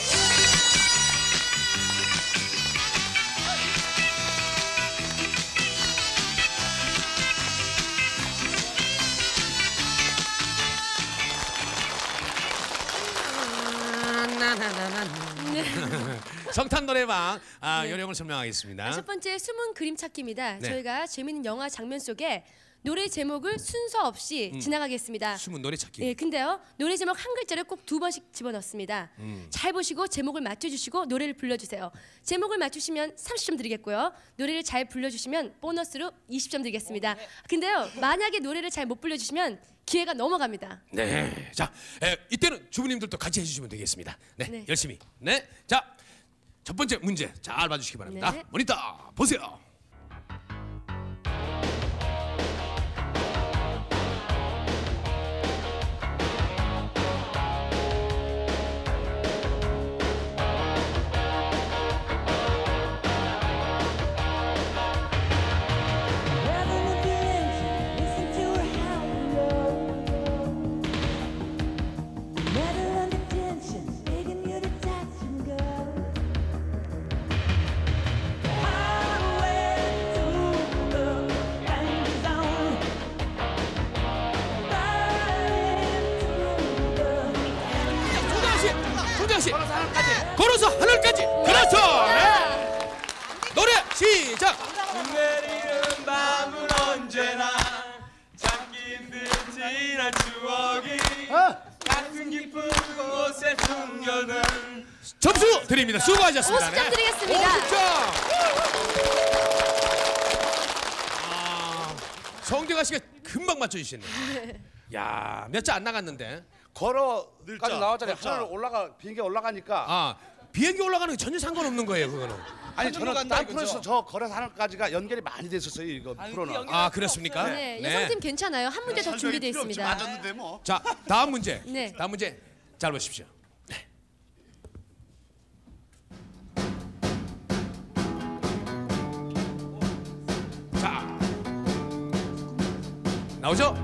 성탄 노래방 요령을 설명하겠습니다. 첫 번째 숨은 그림 찾기입니다. 네. 저희가 재밌는 영화 장면 속에 노래 제목을 순서 없이 지나가겠습니다. 숨은 노래 찾기. 예, 근데요 노래 제목 한 글자를 꼭 2번씩 집어넣습니다. 잘 보시고 제목을 맞춰주시고 노래를 불러주세요. 제목을 맞추시면 30점 드리겠고요. 노래를 잘 불러주시면 보너스로 20점 드리겠습니다. 근데요 만약에 노래를 잘 못 불러주시면 기회가 넘어갑니다. 네, 자 이때는 주부님들도 같이 해주시면 되겠습니다. 네, 네. 열심히. 네, 자 첫 번째 문제 잘 봐주시기 바랍니다. 네. 모니터 보세요. 시작. 내리는 밤은 언제나 참기 힘든 지난 추억이 가슴 깊은 곳에 숨겨둔. 점수 드립니다. 수고하셨습니다. 50점 드리겠습니다. 50점. 성대가 씨가 금방 맞춰주시네요. 야, 몇 자 안 나갔는데. 걸어까지 나왔잖아요. 하늘 올라가 비행기 올라가니까. 아, 비행기 올라가는 게 전혀 상관없는 거예요, 그거는. 아니 저는 딴 프로에서 저 거래소 하늘까지가 연결이 많이 됐었어요. 이거 프로는. 아, 그렇습니까? 네, 여성팀 괜찮아요. 한 문제 더 준비되어 있습니다. 맞았는데 뭐. 자, 다음 문제. 네. 다음 문제 잘 보십시오. 네. 자, 나오죠?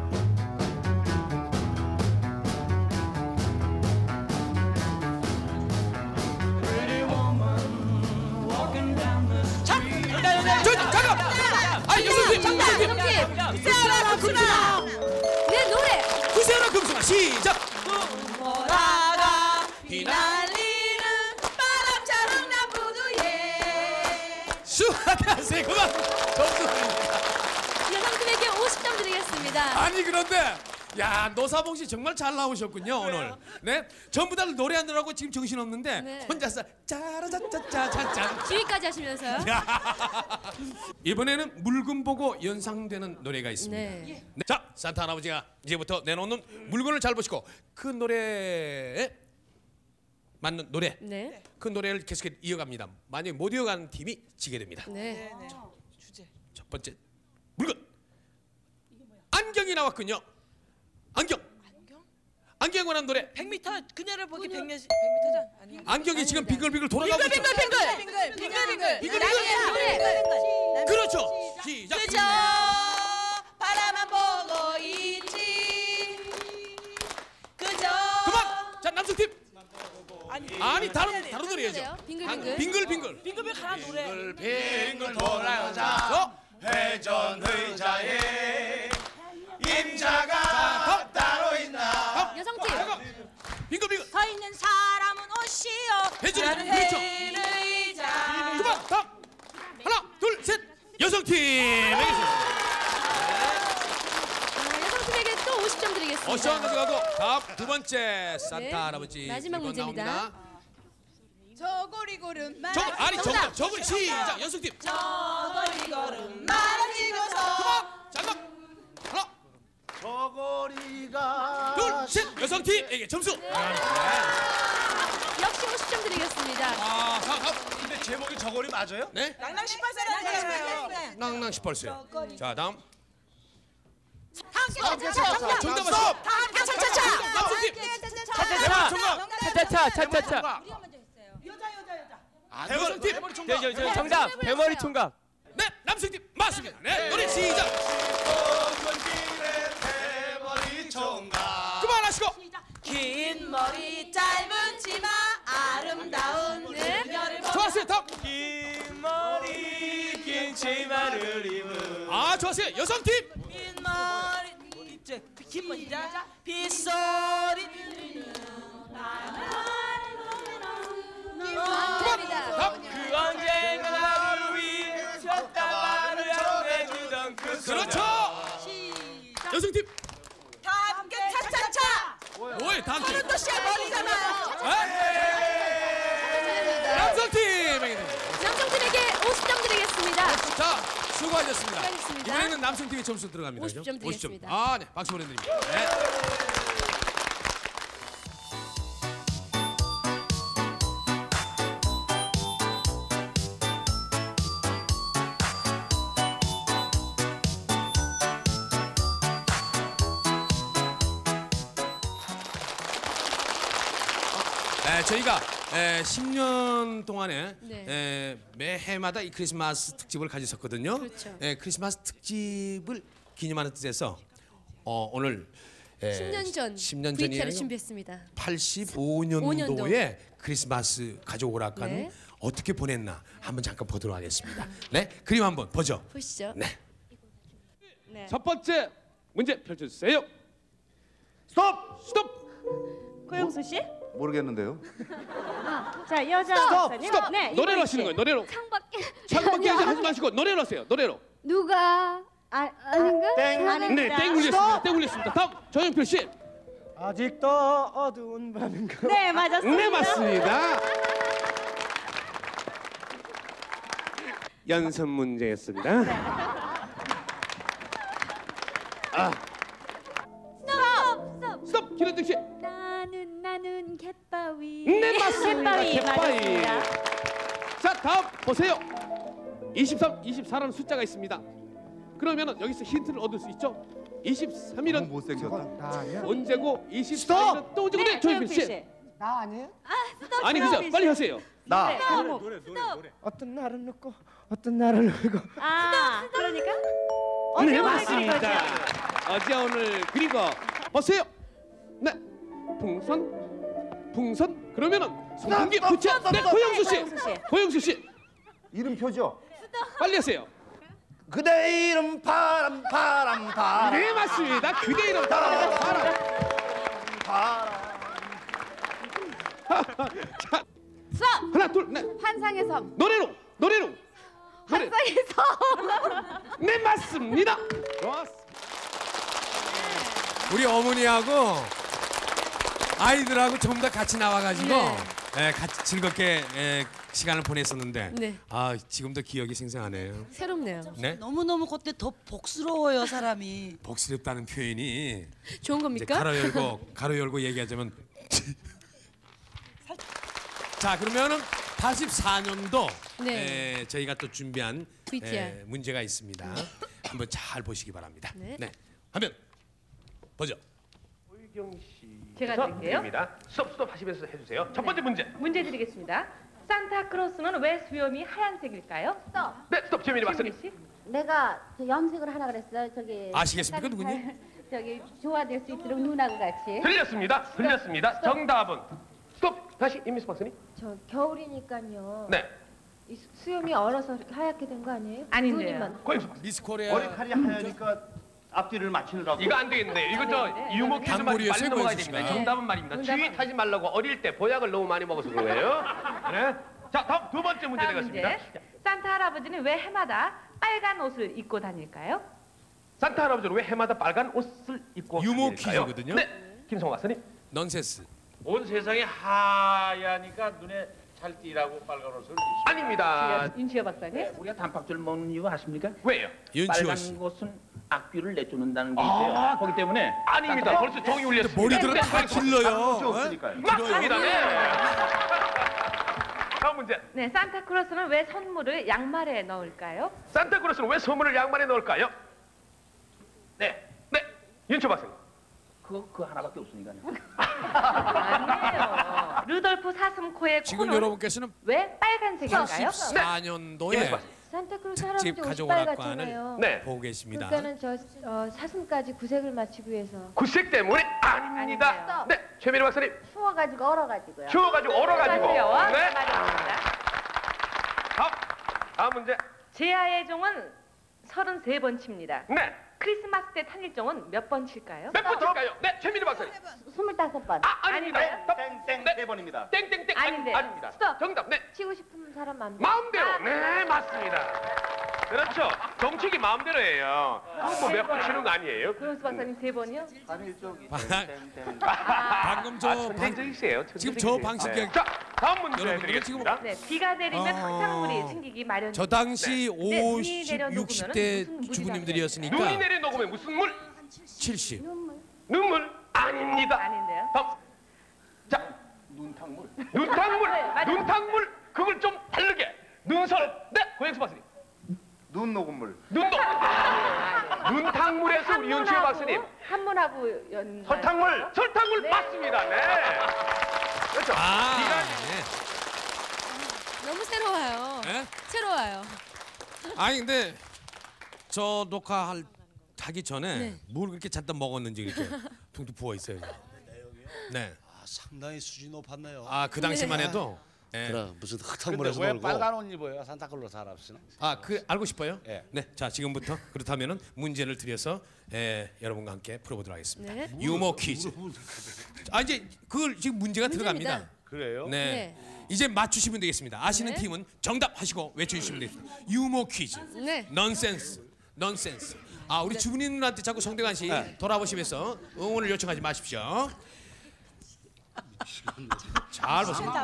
잠깐! 아니, 여성팀! 여성팀! 구세아라 금수나! 네, 노래! 구세아라 금수나 시작! 뭐라가 휘날리는 바람처럼 남부두에 수학하세요. 그만! 점수 드립니다. 여성팀에게 50점 드리겠습니다. 아니, 그런데 야, 노사봉 씨 정말 잘 나오셨군요, 오늘. 네? 전부 다 노래하느라고 지금 정신없는데 네. 혼자서 짜라짜짜짜짠. 지휘까지 하시면서요. 이번에는 물건 보고 연상되는 노래가 있습니다. 네. 네. 자, 산타 할아버지가 이제부터 내놓는 물건을 잘 보시고 그 노래에 맞는 노래, 네. 그 노래를 계속 이어갑니다. 만약에 못 이어가는 팀이 지게 됩니다. 네. 첫 번째 물건 안경이 나왔군요. 안경에 관한 노래. 100m 그녀를 보기 100m잖아. 아니. 안경이 지금 빙글빙글 돌아가고 있죠. 빙글. 그렇죠. 시작. 그저 바라만 보고 있지. 그저. 그만. 자, 남성팀. 아니, 다른 노래죠. 빙글빙글. 빙글빙글. 빙글 가는 노래. 빙글 돌아가자 회전 의자에 임자가 따로 있나. 여성팀. 빙글빙글. 서 있는 사람은 오시오. 회전. 그렇죠. 의자. 그만. 다음. 하나, 둘, 셋. 여성팀. 알겠습니다. 여성팀에게 또 50점 드리겠습니다. 50점 가져가고 다음 두 번째 산타 네. 할아버지 마지막 물건 문제입니다. 나옵니다. 저고리 고름 저거리 시작. 여성팀. 저거리 걸음 말아지고서. 그만. 잠깐. 하나, 저고리가 둘, 셋. 여성팀에게 점수. 역시 50점 드리겠습니다. 아, 다음. 근데 제목이 저거리 맞아요? 네. 낭낭 18세라는 낭낭 18세. 자, 다음. 정답. 정답 맞죠? 다 함께 차차차. 남성팀. 차차차. 여성팀. 정답. 대머리 총각. 네, 남성팀 맞습니다. 네, 노래 시작. 대머리 총각. 그만하시고. 긴 머리 짧은 치마 아름다운 그녀를 보고. 좋았어요. 다음. 긴 머리 긴 치마를 입은. 아, 좋았어요. 여성팀. 긴 머리 이제 긴 머리 빗소리 다음. 그 언젠가 나를 위해 쳤다가를 향해주던 그 그렇죠. 여성팀. 다 함께 차차차. 뭐예요, 다음 팀? 또 씨의 머리잖아요. 남성팀. 남성팀에게 50점 드리겠습니다. 자, 수고하셨습니다. 수고하셨습니다. 이번에는 남성팀의 점수 들어갑니다. 50점 드리겠습니다. 50점. 아, 네, 박수 보내드립니다. 네. 저희가 10년 동안에 네. 매해마다 이 크리스마스 특집을 가졌었거든요. 그렇죠. 크리스마스 특집을 기념하는 뜻에서 오늘 10년 전 10년 VTR을 전이에요. 준비했습니다. 85년도에 크리스마스 가져오락하는 네. 어떻게 보냈나 한번 잠깐 보도록 하겠습니다. 네, 그림 한번 보죠. 보시죠. 네. 네. 첫 번째 문제 펼쳐주세요. 스톱. 고영수 씨? 모르겠는데요. 자, 여자 스톱. 박사님. 스톱. 네, 노래로 이보희 하시는 씨. 거예요. 노래로. 창밖에. 창밖에 이제 하지 마시고 노래로 하세요. 노래로. 누가 아닌가? 네, 땡 울렸습니다. 땡 울렸습니다. 다음 조영필 씨. 아직도 어두운 밤인가. 네, 맞았습니다. 네, 맞습니다. 연습 문제였습니다. 아, 스톱. 김현중 씨. 나는 갯바위. 네, 맞습니다. 갯바위 갯바위. 맞았습니다. 자, 다음 보세요. 23, 24라는 숫자가 있습니다. 그러면은 여기서 힌트를 얻을 수 있죠? 23이는 못생겼다. 언제고 24는 또 언제고? 네, 조영필 씨. 나 아니에요? 아니 그죠? 빨리 하세요. 나. 노래. 어떤 날은 웃고 어떤 날은 울고. 그러니까 네, 맞습니다. 어제 오늘 그리고 보세요. 네, 풍선. 그러면은 송풍기 부채. 네, 고영수 씨. 고영수 씨. 이름표죠? 빨리 하세요. 그대 이름 바람. 네, 맞습니다. 그대 이름 바람. 자, 하나, 둘, 넷. 환상의 섬. 노래로. 노래. 환상의 섬. 네, 맞습니다. 좋았어. 우리 어머니하고 아이들하고 전부 다 같이 나와가지고 같이 즐겁게 시간을 보냈었는데 네. 아 지금도 기억이 생생하네요. 새롭네요. 네? 너무너무 그때 더 복스러워요 사람이. 복스럽다는 표현이 좋은 이제 겁니까? 가로 열고 얘기하자면 자 그러면은 84년도 네. 저희가 또 준비한 VTR. 문제가 있습니다. 한번 잘 보시기 바랍니다. 네. 화면 보죠. 제가 드릴게요. 스톱 하시면서 해주세요. 첫 번째 문제 드리겠습니다. 산타크로스는 왜 수염이 하얀색일까요? 스톱. 네, 스톱. 재민이 박사님. 씨. 내가 저 염색을 하라 그랬어요. 저기 아시겠습니까, 누구니? 저기 좋아될 수 있도록 누나하고 같이. 틀렸습니다. 정답은 스톱. 다시 임미수 박사님. 저 겨울이니까요. 네. 이 수염이 얼어서 하얗게 된 거 아니에요? 아닌데요. 눈이만. 고영수 박사님. 미스 코리아 머리칼이 하얘니까 앞뒤를 맞추느라고. 이거 안 되겠네요. 이거 저 유머 퀴즈 빨리 단골이었어요, 넘어가야 고영수 됩니다. 씨가. 정답은 말입니다. 주위 타지 말라고 어릴 때 보약을 너무 많이 먹어서 그래요. 네. 자, 다음 두 번째 문제 다음 되겠습니다. 문제. 산타 할아버지는 왜 해마다 빨간 옷을 입고 다닐까요? 산타 할아버지는 왜 해마다 빨간 옷을 입고 유머 다닐까요? 퀴즈거든요. 네, 김성호 박사님. 넌센스. 온 세상이 하얘니까 눈에 잘 띄라고 빨간 옷을 아닙니다. 윤시여 박사님. 우리가 단팥죽을 먹는 이유 아십니까? 왜요? 윤치호 씨. 빨간 것은 악귀를 내쫓는다는 게 있어요. 그렇기 때문에 아닙니다. 벌써 종이 울렸습니다. 머리들은 네, 다 길러요. 맞습니다. 네. 다음 문제. 네, 산타크로스는 왜 선물을 양말에 넣을까요? 산타크로스는 왜 선물을 양말에 넣을까요? 네, 윤초 박사님. 그거 하나밖에 없으니까요. 아니에요. 루돌프 사슴코의 지금 코는 여러분께서는 왜 빨간색일까요? 14년도에 산타크로스 특집 할아버지 옷이 가족오락관을 빨갛잖아요. 네. 보고 계십니다. 그러니까는 저 사슴까지 구색을 맞추기 위해서 구색 때문에 아닙니다. 아니에요. 네, 최민희 박사님. 추워가지고 얼어가지고요. 추워가지고 얼어가지고. 맞아요. 네. 맞습니다. 다음 문제. 제아의 종은 33번 칩니다. 네. 크리스마스 때 탄일종은 몇 번 칠까요? 몇 번 칠까요? 네, 최민희 박사님. 25번. 아닙니다. 땡땡 세 번입니다. 땡땡땡 아닌데요. 아닙니다. 스톱. 정답. 네. 치고 싶은 사람 마음대로. 마음대로. 네, 맞습니다. 그렇죠. 정책이 마음대로예요. 뭐 몇 번 치는 거 아니에요? 고영수 박사님 3번이요? 방금 천재적이세요. 지금 저 방식 네. 자, 다음 문제 여러분들은 지금 드리겠습니다. 네, 비가 내리면 탕탕물이 생기기 마련입니다. 저 당시 네, 50, 눈이 내려 60대 녹으면은 무슨 주부님들이었으니까 눈이 내려 녹으면 무슨 물? 70. 눈물 아닙니다. 아닌데요. 다음. 자, 눈탕물. 눈탕물. 네, 맞아요. 눈탕물. 그걸 좀 다르게. 눈설. 네, 고영수 박사님. 눈 녹은 물. 눈탕물에서 우리 윤치호 박사님. 한문하고 연. 설탕물. 설탕물 네. 맞습니다. 네. 그렇죠. 너무 새로워요. 네? 새로워요. 아니 근데 저 녹화하기 전에 네. 뭘 그렇게 잔뜩 먹었는지 이렇게 퉁퉁 부어 있어요. 네. 상당히 수준이 높았네요. 아 그 당시만 해도. 그래 무슨 근데 흙탕물에서 왜 놀고. 빨간 옷 입어요? 산타클로스 할아버지는? 그 알고 싶어요? 예. 네. 자 지금부터 그렇다면은 문제를 드려서 여러분과 함께 풀어보도록 하겠습니다. 네. 유머 퀴즈. 이제 그걸 지금 문제가 들어갑니다. 그래요? 네. 이제 맞추시면 되겠습니다. 아시는 네. 팀은 정답하시고 외쳐주시면 되겠습니다. 유머 퀴즈. 네. 넌센스. 아 우리 주부님 누나한테 자꾸 성대관 씨 돌아보시면서 응원을 요청하지 마십시오. 잘 보세요.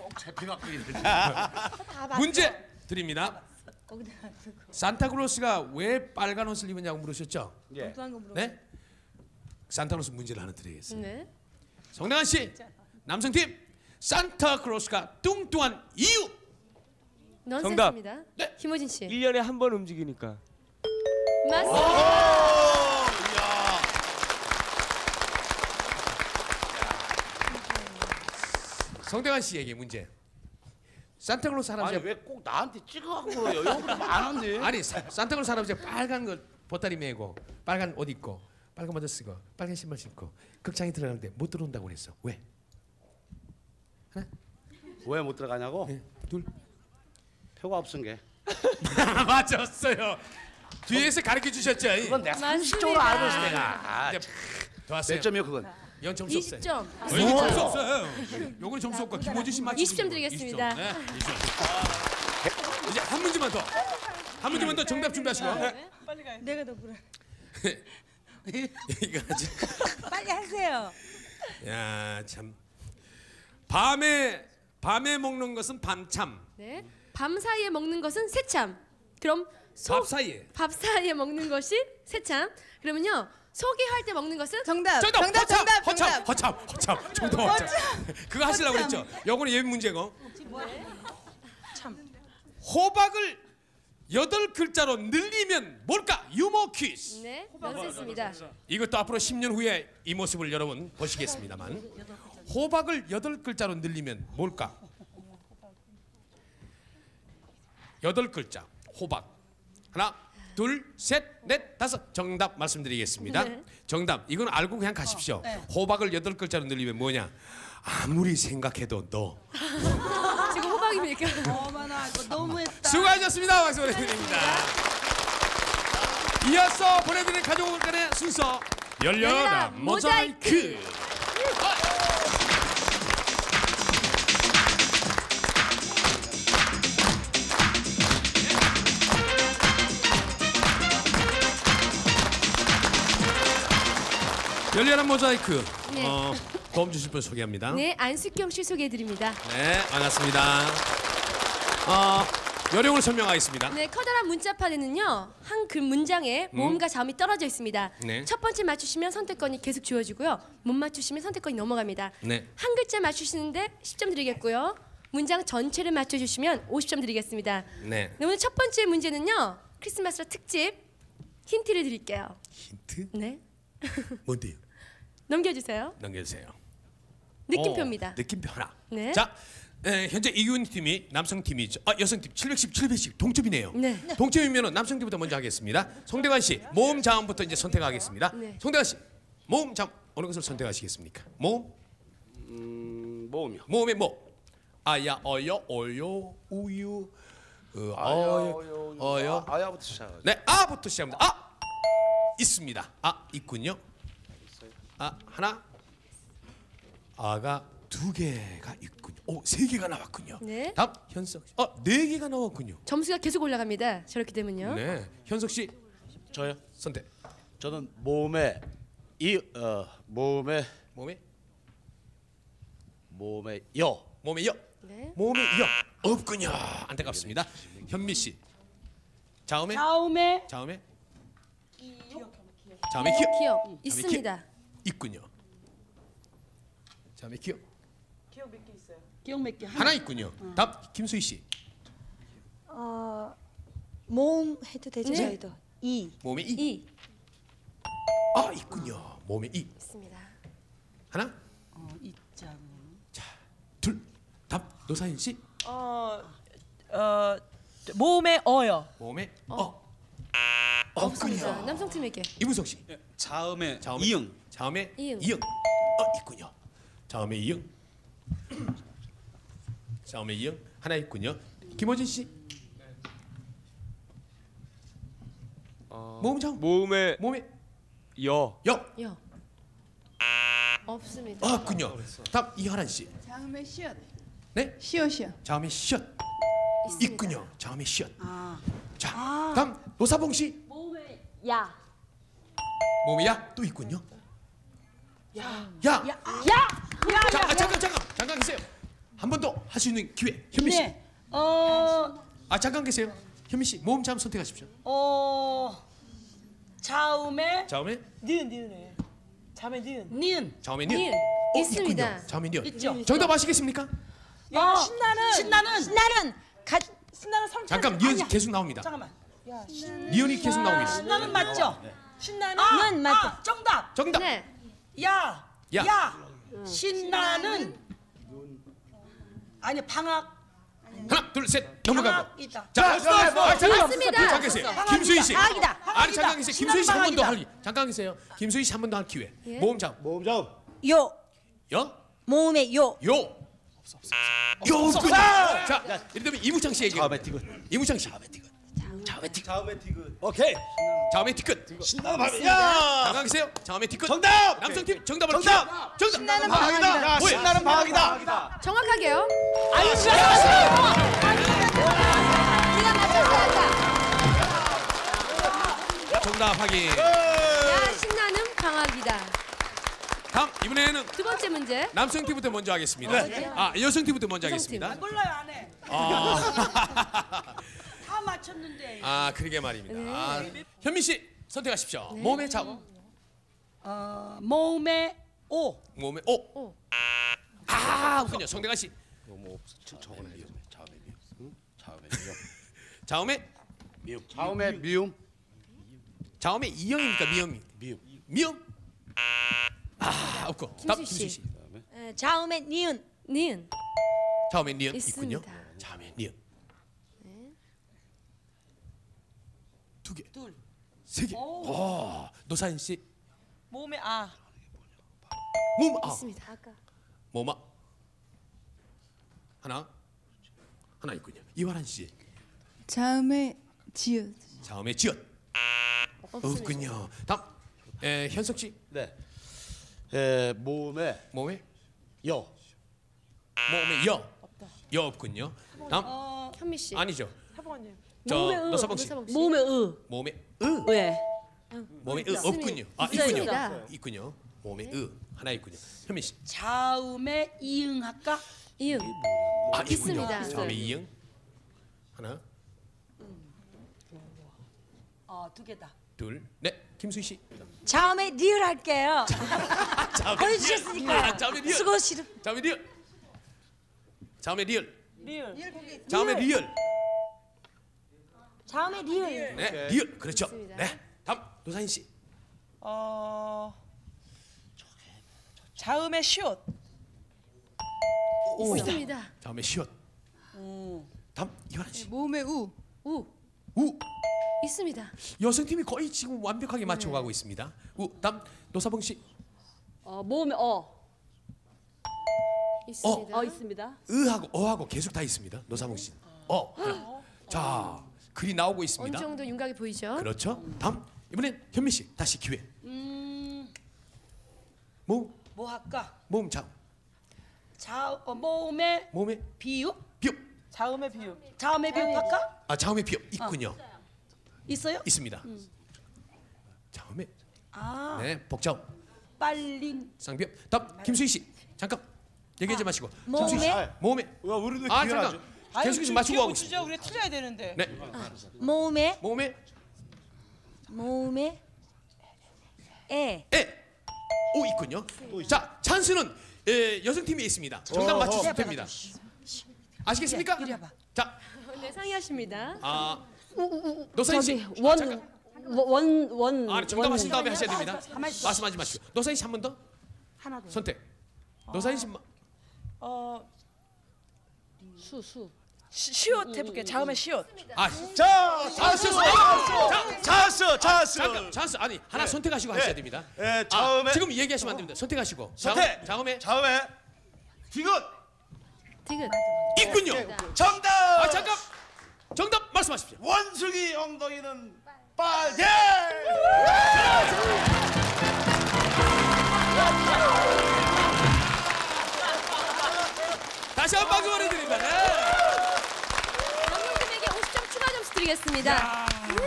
문제 드립니다. 산타클로스가 왜 빨간 옷을 입었냐고 물으셨죠? 예. 네? 산타클로스 문제를 하나 드리겠습니다. 네. 성대관 씨, 남성팀 산타클로스가 뚱뚱한 이유. 넌센스입니다. 네. 김호진 씨. 1년에 한 번 움직이니까. 맞습니다. 성대관 씨에게 문제. 산타클로스 할아버지 아니 왜 꼭 나한테 찍어갖고 여기 많은데? 아니 산타클로스 할아버지가 빨간 거 보따리 메고 빨간 옷 입고 빨간 모자 쓰고 빨간 신발 신고 극장에 들어가는데 못 들어온다고 그랬어. 왜? 왜 못 들어가냐고? 네, 둘. 표가 없은 게. 맞았어요. 뒤에서 가르쳐 주셨죠. 그건 내가 상식적으로 알고 있어 내가. 아, 더 하세요. 몇 점이요 그건? 이건 점수 없어요. 20점. 이건 점수 없어요. 요거는 점수 없고 김호준 씨 맞추신 20점 드리겠습니다. 20점. 네, 20점. 이제 한 문제만 더. 한 문제만 더 정답 준비하시고. 빨리 가요. 내가 더 불안. 이거 하지. 빨리 하세요. 야 참. 밤에 먹는 것은 밤참. 네. 밤 사이에 먹는 것은 새참. 그럼 밥 사이에. 밥 사이에 먹는 것이 새참. 그러면요. 소개할 때 먹는 것은 정답. 허참. 정답. 그거 하시려고 그랬죠. 요거는 예비 문제고. 호박을 8글자로 늘리면 뭘까? 유머 퀴즈. 네. 넌센스입니다. 이것도 앞으로 10년 후에 이 모습을 여러분 보시겠습니다만 호박을 8글자로 늘리면 뭘까? 8글자 호박. 하나 둘 셋 넷 다섯. 정답 말씀드리겠습니다. 네. 정답 이건 알고 그냥 가십시오. 호박을 8글자로 늘리면 뭐냐? 아무리 생각해도 너. 지금 호박입니까? 어머나 이거 너무했다. 수고하셨습니다. 박수 보내드립니다. 이어서 보내드릴 가족간의 순서 열려라 모자이크. 열려라 모자이크. 네. 도움 주실 분 소개합니다. 네, 안숙경 씨 소개해드립니다. 네, 반갑습니다. 요령을 설명하겠습니다. 네, 커다란 문자판에는요 한 글 문장에 모음과 자음이 떨어져 있습니다. 네. 첫 번째 맞추시면 선택권이 계속 주어지고요. 못 맞추시면 선택권이 넘어갑니다. 네. 한 글자 맞추시는데 10점 드리겠고요. 문장 전체를 맞춰주시면 50점 드리겠습니다. 네. 네, 오늘 첫 번째 문제는요 크리스마스 특집 힌트를 드릴게요. 힌트? 네. 뭔데요? 넘겨주세요. 넘겨주세요. 느낌표입니다. 느낌표 하나. 네. 자, 현재 이기훈 팀이 남성 팀이죠. 여성 팀 710, 710 동점이네요. 네. 동점이면 남성 팀부터 먼저 하겠습니다. 송대관 씨 모음 자음부터 이제 선택하겠습니다. 네. 송대관 씨 모음 자음 어느 것을 선택하시겠습니까? 모음? 모음이요. 모음의 뭐? 아야, 어여, 오요, 우유, 어여. 아야부터 시작하죠. 네, 아부터 시작합니다. 아 있습니다. 아 있군요. 아 하나. 아가 2개가 있군요. 3개가 나왔군요. 네. 다음 현석 씨. 4개가 나왔군요. 점수가 계속 올라갑니다. 저렇게 되면요. 네, 현석 씨 저요? 선택. 저는 모음에 모음에 여. 몸의 여. 네. 몸의 여 없군요. 안타깝습니다. 현미 씨. 자음에 다음에 기억 있습니다. 있군요. 자음에 기억. 기억 몇 개 있어요? 기억 몇 개? 하나 있군요. 다음 김수희 씨. 모음 해도 되죠, 네. 저희도. 이. 몸의 이. 이 있군요. 몸의 이. 있습니다. 하나. 있잖아. 둘. 다음 노사인 씨. 모음의 어요. 몸의 없습니다. 남성 팀에게. 이문석 씨. 자음의 이응. 자음의 이응. 이응. 있군요. 자음의 이응. 자음의 이응 하나 있군요. 김호진 씨. 모음 자음. 모음의 여. 없습니다. 있군요. 다음 이하란 씨. 자음의 시옷. 네? 시옷이요. 자음에 시옷. 있군요. 자음에 시옷. 자, 다음 노사봉 씨. 몸에 야. 몸에 야 또 있군요. 야. 야. 야. 잠깐 계세요. 한 번 더 할 수 있는 기회. 현미 씨. 네. 잠깐 계세요. 현미 씨 모음 자음 선택하십시오. 자음에 자음에 니은에. 자음에 니은. 니은. 자음에 니은. 있습니다. 있군요. 자음에 니은. 있죠. 정답 아시겠습니까? 신나는 성찬. 잠깐 니은 계속 나옵니다. 잠깐만. 야, 니은이 계속 나옵니다. 신나는 맞죠? 신나는 맞죠? 정답. 정답. 네. 야. 야. 신나는 아니 방학. 하나, 둘, 셋 넘어가고. 방학이다. 자, 맞습니다. 잠깐 계세요. 김수희 씨. 방학이다. 아니 잠깐 계세요. 김수희 씨 한 번 더 방학이다. 할. 잠깐 계세요. 김수희 씨 한 번 더 할 기회. 예? 모음 자음. 요. 여. 몸에 요. 요. 없군요. 자, 이러면 이무창 씨 얘기. 자음에 티귿. 이무창 씨. 자음에 티귿. 오케이. 자음에 티끝. 신나는 밤이. 야. 잠깐 계세요. 자음에 티끝. 정답. 남성팀 정답을 정답. 신나는 방학이다. 야, 뭐야? 신나는 방학이다. 정확하게요. 네가 맞췄다. 정답 확인. 야 신나는 방학이다. 다음 이번에는 두 번째 문제. 남성 팀부터 먼저 하겠습니다. 여성 팀부터 먼저 하겠습니다. 몰라요 안 해. 다 맞췄는데. 그러게 말입니다. 현미 씨 선택하십시오. 네. 몸의 자음. 몸에 오. 몸의 오. 없군요. 성대가 씨. 저거네. 자음에 미음. 자음에 미음. 자음에 미음. 자음에 이형입니까 미형? 미음. 없고. 다음 김수희 김수희 씨. 씨. 자음에 니은. 니은. 자음에 니은 있습니다. 있군요. 자음에 니은. 두 개. 둘. 세 개. 노사인 씨. 몸에 몸 있습니다. 아까. 몸아. 하나 있군요. 이화란 씨. 자음에 지읒. 자음에 지읒. 없군요. 다음 현석 씨. 네. 몸에 몸에 여. 몸에 여 없군요. 다음 현미 씨. 아니죠. 사봉원님. 저 노사봉 씨. 몸에 으. 몸에 왜? 몸에 없군요. 있습니다. 있군요. 몸에 하나 있군요. 현미 씨. 자음에 이응 할까? 이응. 있군요. 있습니다. 다음에 이응 하나 두 개다. 둘 넷. 김수희 씨. 자음에 리을 할게요. 자음에 보여주셨으니까. 자음에 리얼. 수고 싫어. 자음에 리얼. 자음에 리얼. 리을. 자음에 리얼. 자음에 리을. 네, 리얼. 그렇죠. 네. 다음 노사인 씨. 자음에 시옷. 있습니다. 다음에 시옷. 다음 이화란 씨. 몸에 우. 우. 우. 있습니다. 여성팀이 거의 지금 완벽하게 맞춰가고 있습니다. 다음 노사봉 씨. 몸에 있습니다. 있습니다. 으하고 어하고 계속 다 있습니다. 노사봉 씨. 하나. 자, 글이 나오고 어느 있습니다. 정도 윤곽이 보이죠? 그렇죠. 다음 이번엔 현미 씨 다시 기회. 뭐 할까? 모음 자. 몸에 몸에 비읍? 비읍. 자음에 비읍. 자음에 비읍 할까? 자음에 비읍 있군요. 있어요? 있습니다. 자음에 네, 복자음. 빨린 쌍비읍. 다음 김수희 씨. 잠깐 얘기하지 마시고. 몸에? 김수희 씨. 몸에. 야, 우리도 잠깐. 계속해서 맞추고 가고 주죠. 있습니다. 우리 틀려야 되는데. 네. 몸에 몸에 에. 오 있군요. 자, 찬스는 여성 팀에 있습니다. 정답 맞추시면 됩니다. 아시겠습니까? 자, 네, 상의하십니다. 노사인 씨. 원. 아니, 정답 하신 다음에 하셔야 됩니다. 말씀하지 마시고. 노사인 씨 한 번 더. 하나 더. 선택. 노사인 씨. 수. 시옷 해볼게. 자음에 시옷. 찬스. 아니, 하나 선택하시고 하셔야 됩니다. 자음에 지금 얘기하시면 안 됩니다. 선택하시고. 선택. 자음에 티귿. 있군요. 정답. 잠깐. 정답 말씀하십시오. 원숭이 엉덩이는 빨개. 다시 한 번 박수 보내드립니다. 네. 영웅팀에게 50점 추가 점수 드리겠습니다.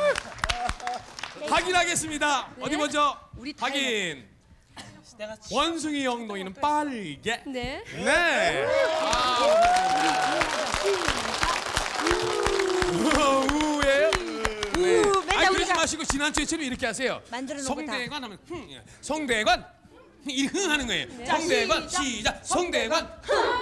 확인하겠습니다. 네. 어디 먼저 우리 확인. 원숭이 형 노이는 빨개. 네. 네. 우예요? 네. 아니 그러지 마시고 지난주에처럼 이렇게 하세요. 성대관 하면 성대관 흥 하는 거예요. 네. 성대관 시작. 성대관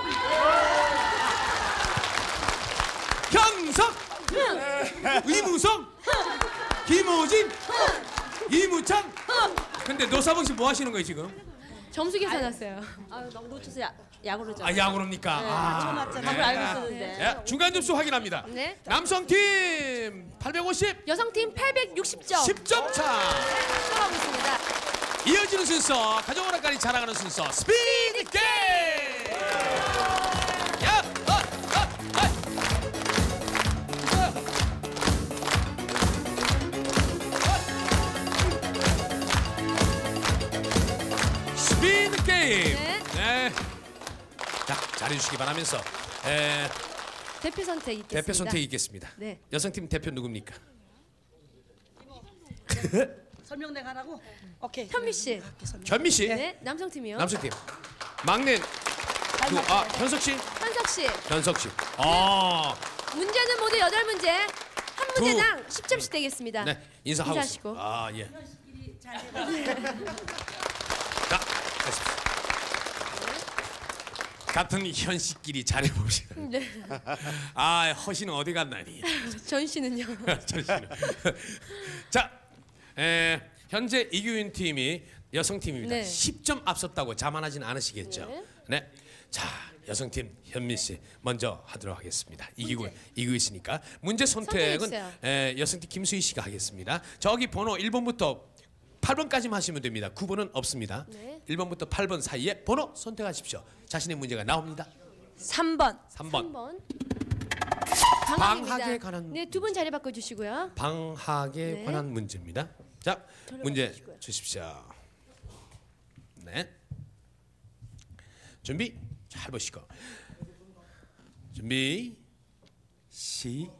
형석 의무성 김호진 이무창. 근데 노사봉 씨 뭐 하시는 거예요 지금? 점수 계산했어요. 아, 너무 놓쳐서 약으로 줘. 아 야구럽니까? 네, 아, 처음 왔잖아요. 답을 알고 있었는데. 네, 중간 점수 확인합니다. 네. 남성팀 850, 여성팀 860점. 10점 차. 하고 있습니다. 이어지는 순서 가족 오락가리 자랑하는 순서 스피드 게임. 야, 스피드 게임. 네. 자, 잘해주시기 바라면서 대표 선택 있겠습니다. 대표 선택 있겠습니다. 네. 여성팀 대표 누굽니까? 설명 내가 하라고? 오케이. 현미 씨. 현미 씨. 네. 남성팀이요. 남성팀. 막내 현석 씨. 현석 씨. 현석 씨. 문제는 모두 8문제. 한 문제당 10점씩 되겠습니다. 네. 인사하고. 인사하시고. 아, 예. 자, 됐습니다. 같은 현씨끼리 잘해봅시다. 네. 아, 허씨는 어디 갔나니? 전 씨는요? 전 씨는. 자, 현재 이규인 팀이 여성팀입니다. 네. 10점 앞섰다고 자만하진 않으시겠죠? 네. 자, 여성팀 현미 씨 먼저 하도록 하겠습니다. 이기고 있으니까 문제 선택은 여성팀 김수희 씨가 하겠습니다. 저기 번호 1번부터 8번까지만 하시면 됩니다. 9번은 없습니다. 네. 1번부터 8번 사이에 번호 선택하십시오. 자신의 문제가 나옵니다. 3번. 3번. 방학입니다. 방학에 관한 네, 두 분 자리 바꿔 주시고요. 방학에 네. 관한 문제입니다. 자, 문제 주십시오. 네. 준비 잘 보시고. 준비 시작.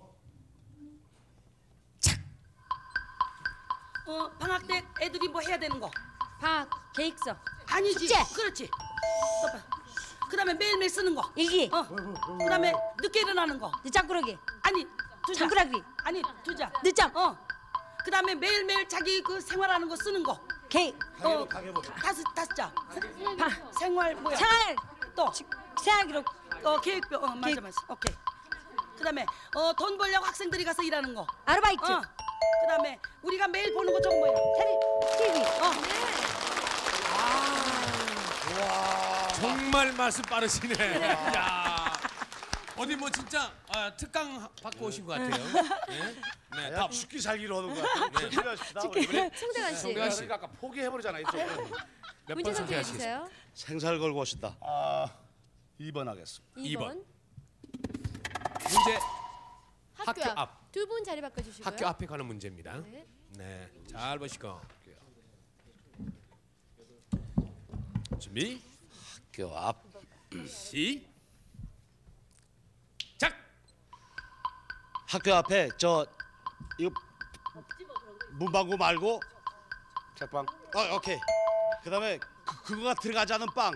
방학 때 애들이 뭐 해야 되는 거? 방학 계획서. 아니지. 숙제. 그렇지. 그다음에 매일매일 쓰는 거. 일기. 그다음에 늦게 일어나는 거. 늦잠꾸러기. 아니, 두자. 잠꾸러기. 아니, 두자. 늦잠. 그다음에 매일매일 자기 그 생활하는 거 쓰는 거. 계획. 다섯 자. 생활 뭐야? 생활. 또 생활 기록. 계획표. 맞아. 오케이. 그다음에 돈 벌려고 학생들이 가서 일하는 거. 아르바이트. 그다음에 우리가 매일 보는 거 저거 뭐야? TV. 정말 말씀 빠르시네. 야. 어디 뭐 진짜 특강 받고 오신 것 같아요. 네. 네. 다 죽기 살기로 하는 거 같아요. 송대관 씨. 송대관 씨. 아까 포기해버리잖아 이쪽. 문제 선택해 주세요. 생살 걸고 오신다. 2번 하겠습니다. 2번. 문제 학교 앞. 두 분 자리 바꿔 주시고요. 학교 앞에 관한 문제입니다. 네. 네. 잘 보시고. 준비. 학교 앞. 시작. 학교 앞에 이거 문방구 말고 책방. 오케이. 그다음에 그거가 들어가지 않은 빵.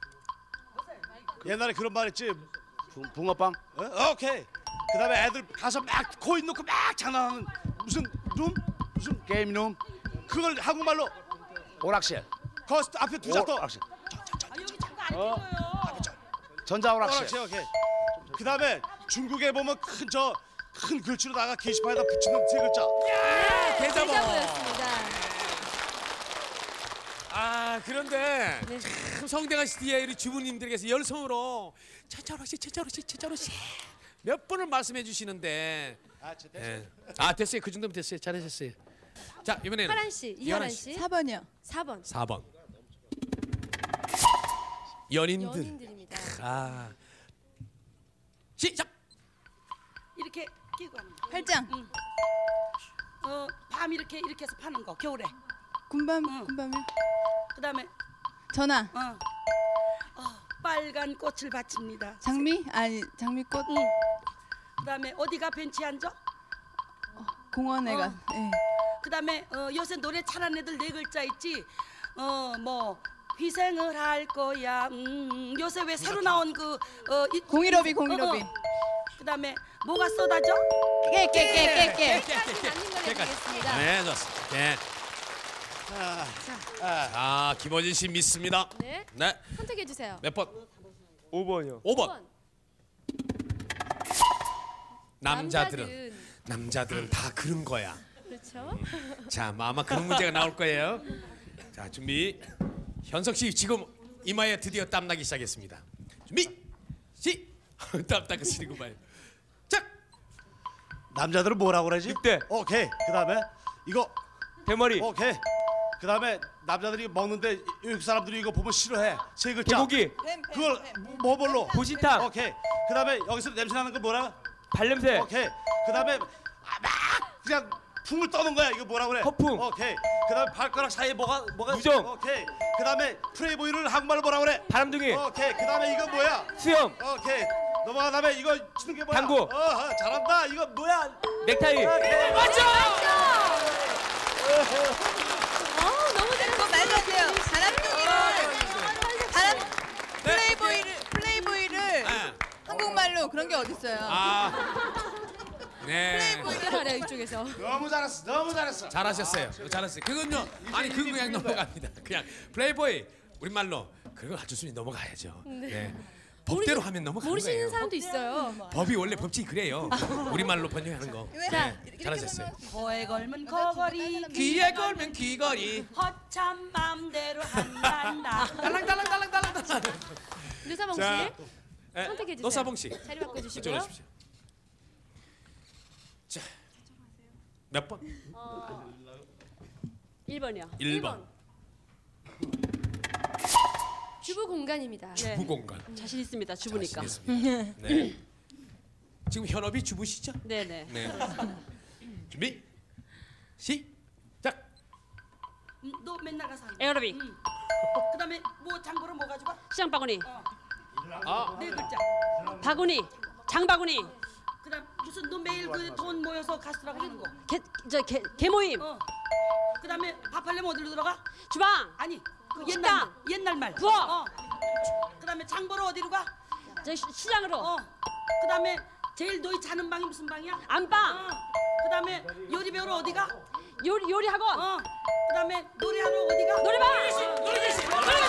옛날에 그런 말 있지. 붕어빵. 오케이. 그다음에 애들 가서 막 코인 넣고 막 장난하는 무슨 룸? 무슨 게임 룸. 그걸 한국말로 오락실. 그 앞에 두자 또. 오락실. 여기 잠깐 안 찍어요. 전자오락실. 오케이. 그다음에 중국에 보면 큰 글씨로다가 게시판에다 붙이는 세 글자. 계좌번호였습니다. 그런데 참 성대관 씨 뒤에 우리 주부님들께서 열성으로 천자오락실 몇 번을 말씀해 주시는데 됐어요. 그 정도면 됐어요. 잘하셨어요. 자, 이번에는 하란 씨, 이하란 씨. 4번이요. 4번. 4번. 연인들. 연인들입니다. 시작. 이렇게 끼고 하는 거. 팔짱. 밤 이렇게 해서 파는 거. 겨울에. 군밤이요? 그다음에 전화. 빨간 꽃을 바칩니다. 장미? 아니 장미꽃. 응. 그다음에 어디가 벤치에 앉아? 공원에 가. 예. 그다음에 요새 노래 잘하는 애들 4글자 있지. 뭐 희생을 할 거야. 요새 왜 새로 나온 그 공일오비 공일오비. 그다음에 뭐가 쏟아져? 깨깨깨깨깨. 네, 좋습니다. 네. 자, 김어진 씨 믿습니다. 네. 네. 선택해 주세요. 몇 번? 5번이요. 5번. 남자들은 다 그런 거야. 그렇죠. 자, 아마 그런 문제가 나올 거예요. 자, 준비. 현석 씨 지금 이마에 드디어 땀 나기 시작했습니다. 준비. 땀 닦으시는 거 봐요. 자. 남자들은 뭐라고 그러지? 늑대. 오케이. 그다음에 이거 대머리. 오케이. 그다음에 남자들이 먹는데 여기 사람들이 이거 보면 싫어해. 3글자. 개고기. 그걸 뭐 뭘로? 보신탕. 오케이. 그다음에 여기서 냄새 나는 거 뭐라? 발냄새. 오케이. 그다음에 막 그냥 풍을 떠는 거야. 이거 뭐라 그래? 허풍. 오케이. 그다음에 발가락 사이에 뭐가 무정. 오케이. 그다음에 프레이보이를 한국말로 뭐라 그래? 바람둥이. 오케이. 그다음에 이거 뭐야? 수염. 오케이. 넘어가 다음에 이거 치는 게 뭐야? 당구. 잘한다. 이거 뭐야? 넥타이. 오케이. 맞죠? 너무 잘했어. 말도 안 돼요. 플레이보이를 한국말로 그런 게 어딨어요. 네. 잘해요 이쪽에서. 너무 잘했어. 잘하셨어요. 잘하셨어요. 그건요. 아니 그건 그냥 넘어갑니다. 그냥 플레이보이 우리말로 그거 아주 순위 넘어가야죠. 네. 법대로 하면 넘어가는 모르시는 거예요. 사람도 있어요. 법이 원래 법칙이 그래요. 우리말로 번역하는 거. 네. 잘하셨어요. 거에 걸면 거거리, 귀에 걸면 귀걸이. 허참 맘대로 한단다. 달랑달랑. 노사봉 씨 선택해 주세요. 노사봉 씨. 자리 바꿔주시고요. 이쪽으로 오십시오. 자, 몇 번? 1번이요. 1번. 주부 공간입니다. 네. 주부 공간. 자신 있습니다. 주부니까. 자신 있습니다. 네. 지금 현업이 주부시죠? 네네. 네. 준비. 시작. 너 맨날 가서 하는 거. 에어로빅. 그다음에 뭐 장보러 뭐 가지고? 시장 바구니. 4글자. 바구니. 장바구니. 그다음 무슨 너 매일 그 돈 모여서 가수라고 하는 거. 개모임. 그다음에 밥하려면 어디로 들어가? 주방. 아니 그 식당. 옛날 말. 부엌. 그다음에 장 보러 어디로 가? 시장으로. 그다음에 제일 너희 자는 방이 무슨 방이야? 안방. 그다음에 요리 배우러 어디 가? 요리 학원. 그다음에 노래하러 어디 가? 노래방. 노래교실.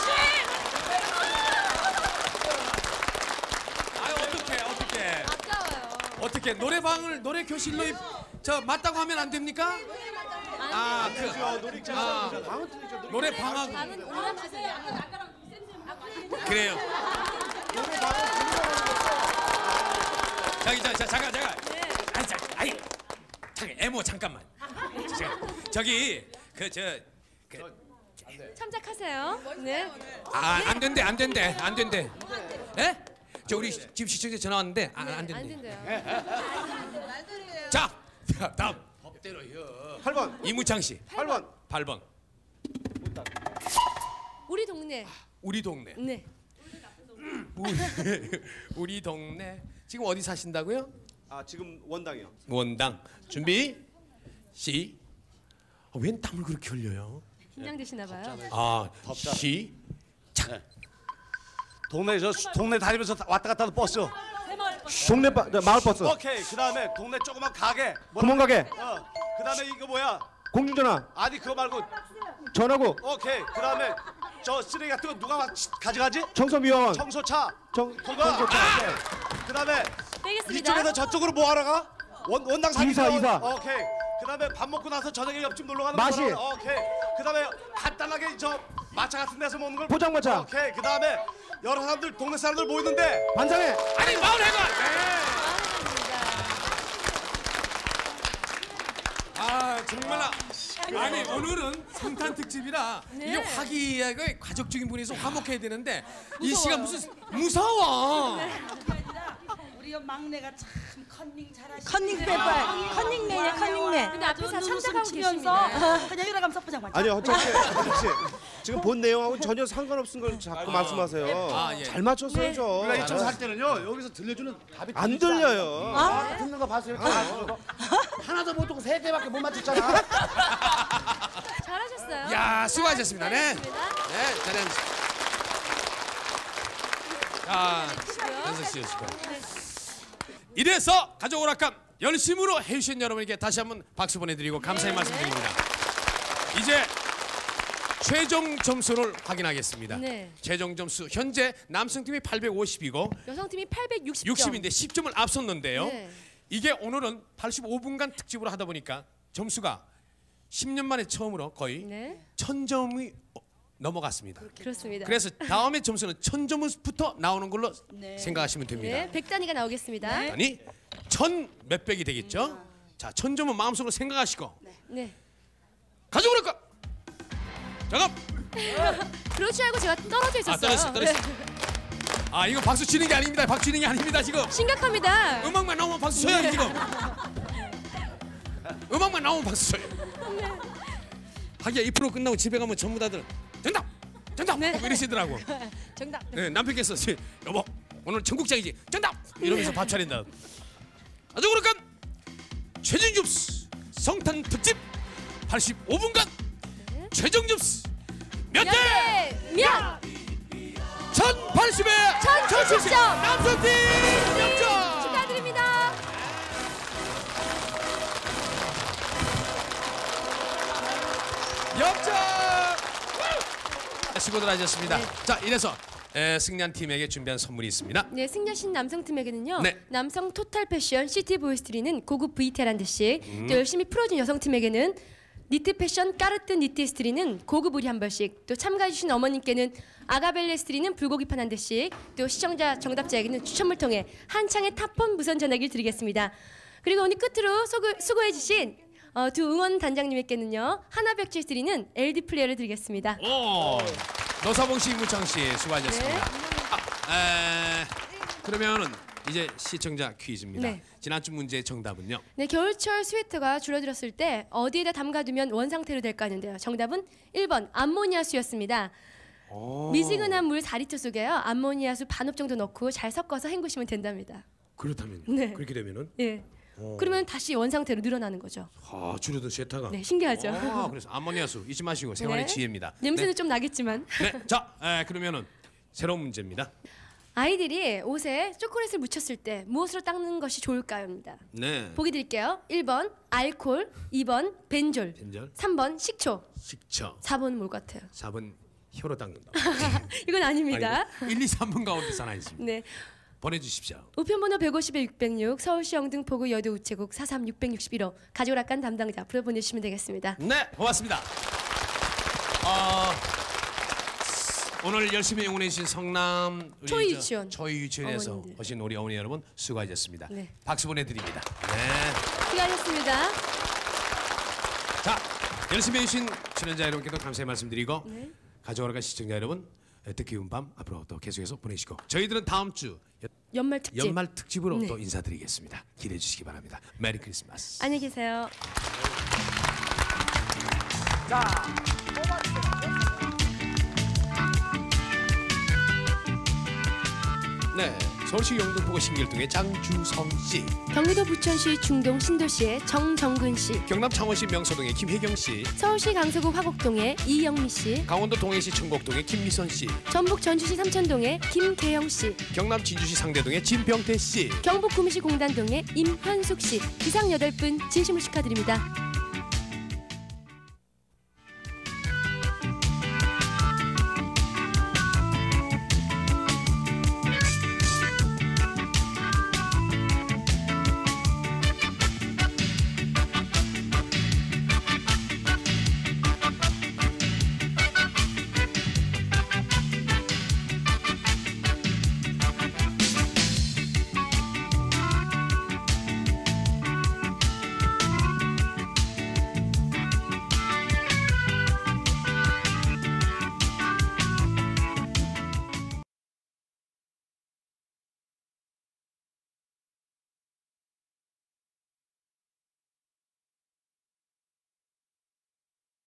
아유 어떻게? 어떻게 노래 교실로 맞다고 하면 안 됩니까? 노래 방학. 그래요. 잠깐. 에모 잠깐만. 저기 참작하세요. 네. 안 된대. 예? 저 우리 지금 시청자 전화 왔는데 안 된대요. 자, 다음 법대로요. 8번. 이무창 씨. 8번. 우리 동네. 우리 동네. 네. 우리 동네. 지금 어디 사신다고요? 지금 원당이요. 원당. 준비. 웬 땀을 그렇게 흘려요? 긴장되시나 봐요. 시작. 동네 다니면서 왔다 갔다 하는 버스. 동네 마을 버스. 오케이. 그다음에 동네 조그만 가게. 구멍가게. 그다음에 이거 뭐야? 공중전화. 아니 그거 말고 전화구. 오케이. 그다음에 저 쓰레기 같은 거 누가 가져가지? 청소미화원. 청소차. 청소차. 그다음에 빼겠습니다. 이쪽에서 저쪽으로 뭐 하러 가? 원당 이사. 오케이. 그다음에 밥 먹고 나서 저녁에 옆집 놀러 가는 마실. 거. 오케이. 그다음에 간단하게 저 마차 같은 데서 먹는 걸. 포장마차. 오케이. 그다음에 여러 사람들 동네 사람들 모이는데 반상회. 아니 마을회관. 정말 아니 오늘은 성탄 특집이라 이게 화기애애가 가족적인 분위기에서 화목해야 되는데 이 시간 무슨 무서워. 우리 막내가 참 컨닝 잘하시네. 컨닝 빼빨. 컨닝맨이야 컨닝맨. 근데 앞에서 눈웃음 참작하고 치면서 계십니다. 그냥 이러가면서 포장 맞죠? 아니요, 허철 씨. 지금 본 내용하고 전혀 상관없는 걸 자꾸 말씀하세요. 아, 예. 잘 맞췄어요 저. 우리가 이쪽에서 할 때는요 여기서 들려주는 답이 안 들려요. 듣는 거 봤어요. 하나도 못 듣고 3개밖에 못 맞췄잖아. 잘하셨어요. 야, 수고하셨습니다. 네. 네, 잘하셨습니다. 자, 연석 씨 수고. 이래서 가족 오락관 열심으로 해주신 여러분에게 다시 한번 박수 보내드리고 감사의 말씀드립니다. 이제 최종 점수를 확인하겠습니다. 네. 최종 점수 현재 남성팀이 850이고 여성팀이 860점. 60인데 10점을 앞섰는데요. 네. 이게 오늘은 85분간 특집으로 하다 보니까 점수가 10년 만에 처음으로 거의 네. 1000점이 넘어갔습니다. 그렇습니다. 그래서 다음에 점수는 1000점부터 나오는 걸로 네. 생각하시면 됩니다. 네, 100단위가 나오겠습니다. 아니 1000 몇백이 되겠죠? 자, 1000점은 마음속으로 생각하시고 네. 가져오라 까. 잠깐. 그렇지 않고 제가 떨어져 있었어요. 떨어졌어. 아, 이거 박수 치는 게 아닙니다. 박수 치는 게 아닙니다 지금. 심각합니다. 음악만 나오면 박수 쳐요 지금. 음악만 나오면 박수 쳐요. 하기야 이 프로 끝나고 집에 가면 전부 다들 정답! 정답! 네. 이러시더라고. 정답. 네, 남편께서 여보 오늘 전국장이지 정답! 이러면서 밥 차린다. 아주 그러니까 최종 점수 성탄 특집 85분간 최종 점수 몇 대? 몇? 1080에 1070점. 남성팀 역전! 축하드립니다. 역전! 수고들 하셨습니다. 자, 이래서 승리한 팀에게 준비한 선물이 있습니다. 네, 승리하신 남성팀에게는요. 네. 남성 토탈 패션 시티 보이스 드리는 고급 VTL 한 대씩, 또 열심히 풀어준 여성팀에게는 니트 패션 까르뜨 니트 스트리는 고급 의리 한 벌씩, 또 참가해주신 어머님께는 아가벨레 스트리는 불고기판 한 대씩, 또 시청자 정답자에게는 추첨을 통해 한창의 탑폰 무선 전화기를 드리겠습니다. 그리고 오늘 끝으로 수고해주신 두 응원 단장님에게는요 하나벽지 스트리는 LD 플레이어를 드리겠습니다. 오, 노사봉 씨, 임무창 씨 수고하셨습니다. 네. 그러면은 이제 시청자 퀴즈입니다. 네. 지난주 문제의 정답은요? 네, 겨울철 스웨터가 줄어들었을 때 어디에다 담가두면 원상태로 될까 하는데요. 정답은 1번 암모니아수였습니다. 미지근한 물 4리터 속에요 암모니아수 반컵 정도 넣고 잘 섞어서 헹구시면 된답니다. 그렇다면 네. 그렇게 되면은 예. 그러면 다시 원상태로 늘어나는 거죠. 아, 줄어든 쇠타가. 네, 신기하죠. 아, 그래서 암모니아수 잊지 마시고 생활의 네. 지혜입니다. 냄새는 네. 좀 나겠지만. 네, 자, 그러면은 새로운 문제입니다. 아이들이 옷에 초콜릿을 묻혔을 때 무엇으로 닦는 것이 좋을까요?입니다. 네. 보기 드릴게요. 1번 알코올, 2번 벤졸, 3번 식초, 식초. 4번은 뭘 같아요? 4번 혀로 닦는다. 이건 아닙니다. 아니고, 1, 2, 3번 가운데 하나 있습니다. 네. 보내주십시오. 우편번호 150에 606 서울시 영등포구 여도 우체국 43661호 가족락관 담당자 앞으로 보내주시면 되겠습니다. 네, 고맙습니다. 오늘 열심히 응원해 주신 성남 초이 유치원 초이 유치원에서 어머님들. 오신 우리 어머니 여러분 수고하셨습니다. 네. 박수 보내드립니다. 네. 수고하셨습니다. 자, 열심히 해주신 출연자 여러분께도 감사의 말씀드리고 네. 가족오락관 시청자 여러분 뜻깊은 밤 앞으로 또 계속해서 보내시고 저희들은 다음 주 연말 특집. 으로 또 인사드리겠습니다. 기대해 주시기 바랍니다. 메리 크리스마스. 안녕히 계세요. 자. 네, 서울시 영등포구 신길동의 장주성 씨, 경기도 부천시 중동 신도시의 정정근 씨, 경남 창원시 명서동의 김혜경 씨, 서울시 강서구 화곡동의 이영미 씨, 강원도 동해시 청곡동의 김미선 씨, 전북 전주시 삼천동의 김계영 씨, 경남 진주시 상대동의 진병태 씨, 경북 구미시 공단동의 임현숙 씨, 이상 8분 진심으로 축하드립니다.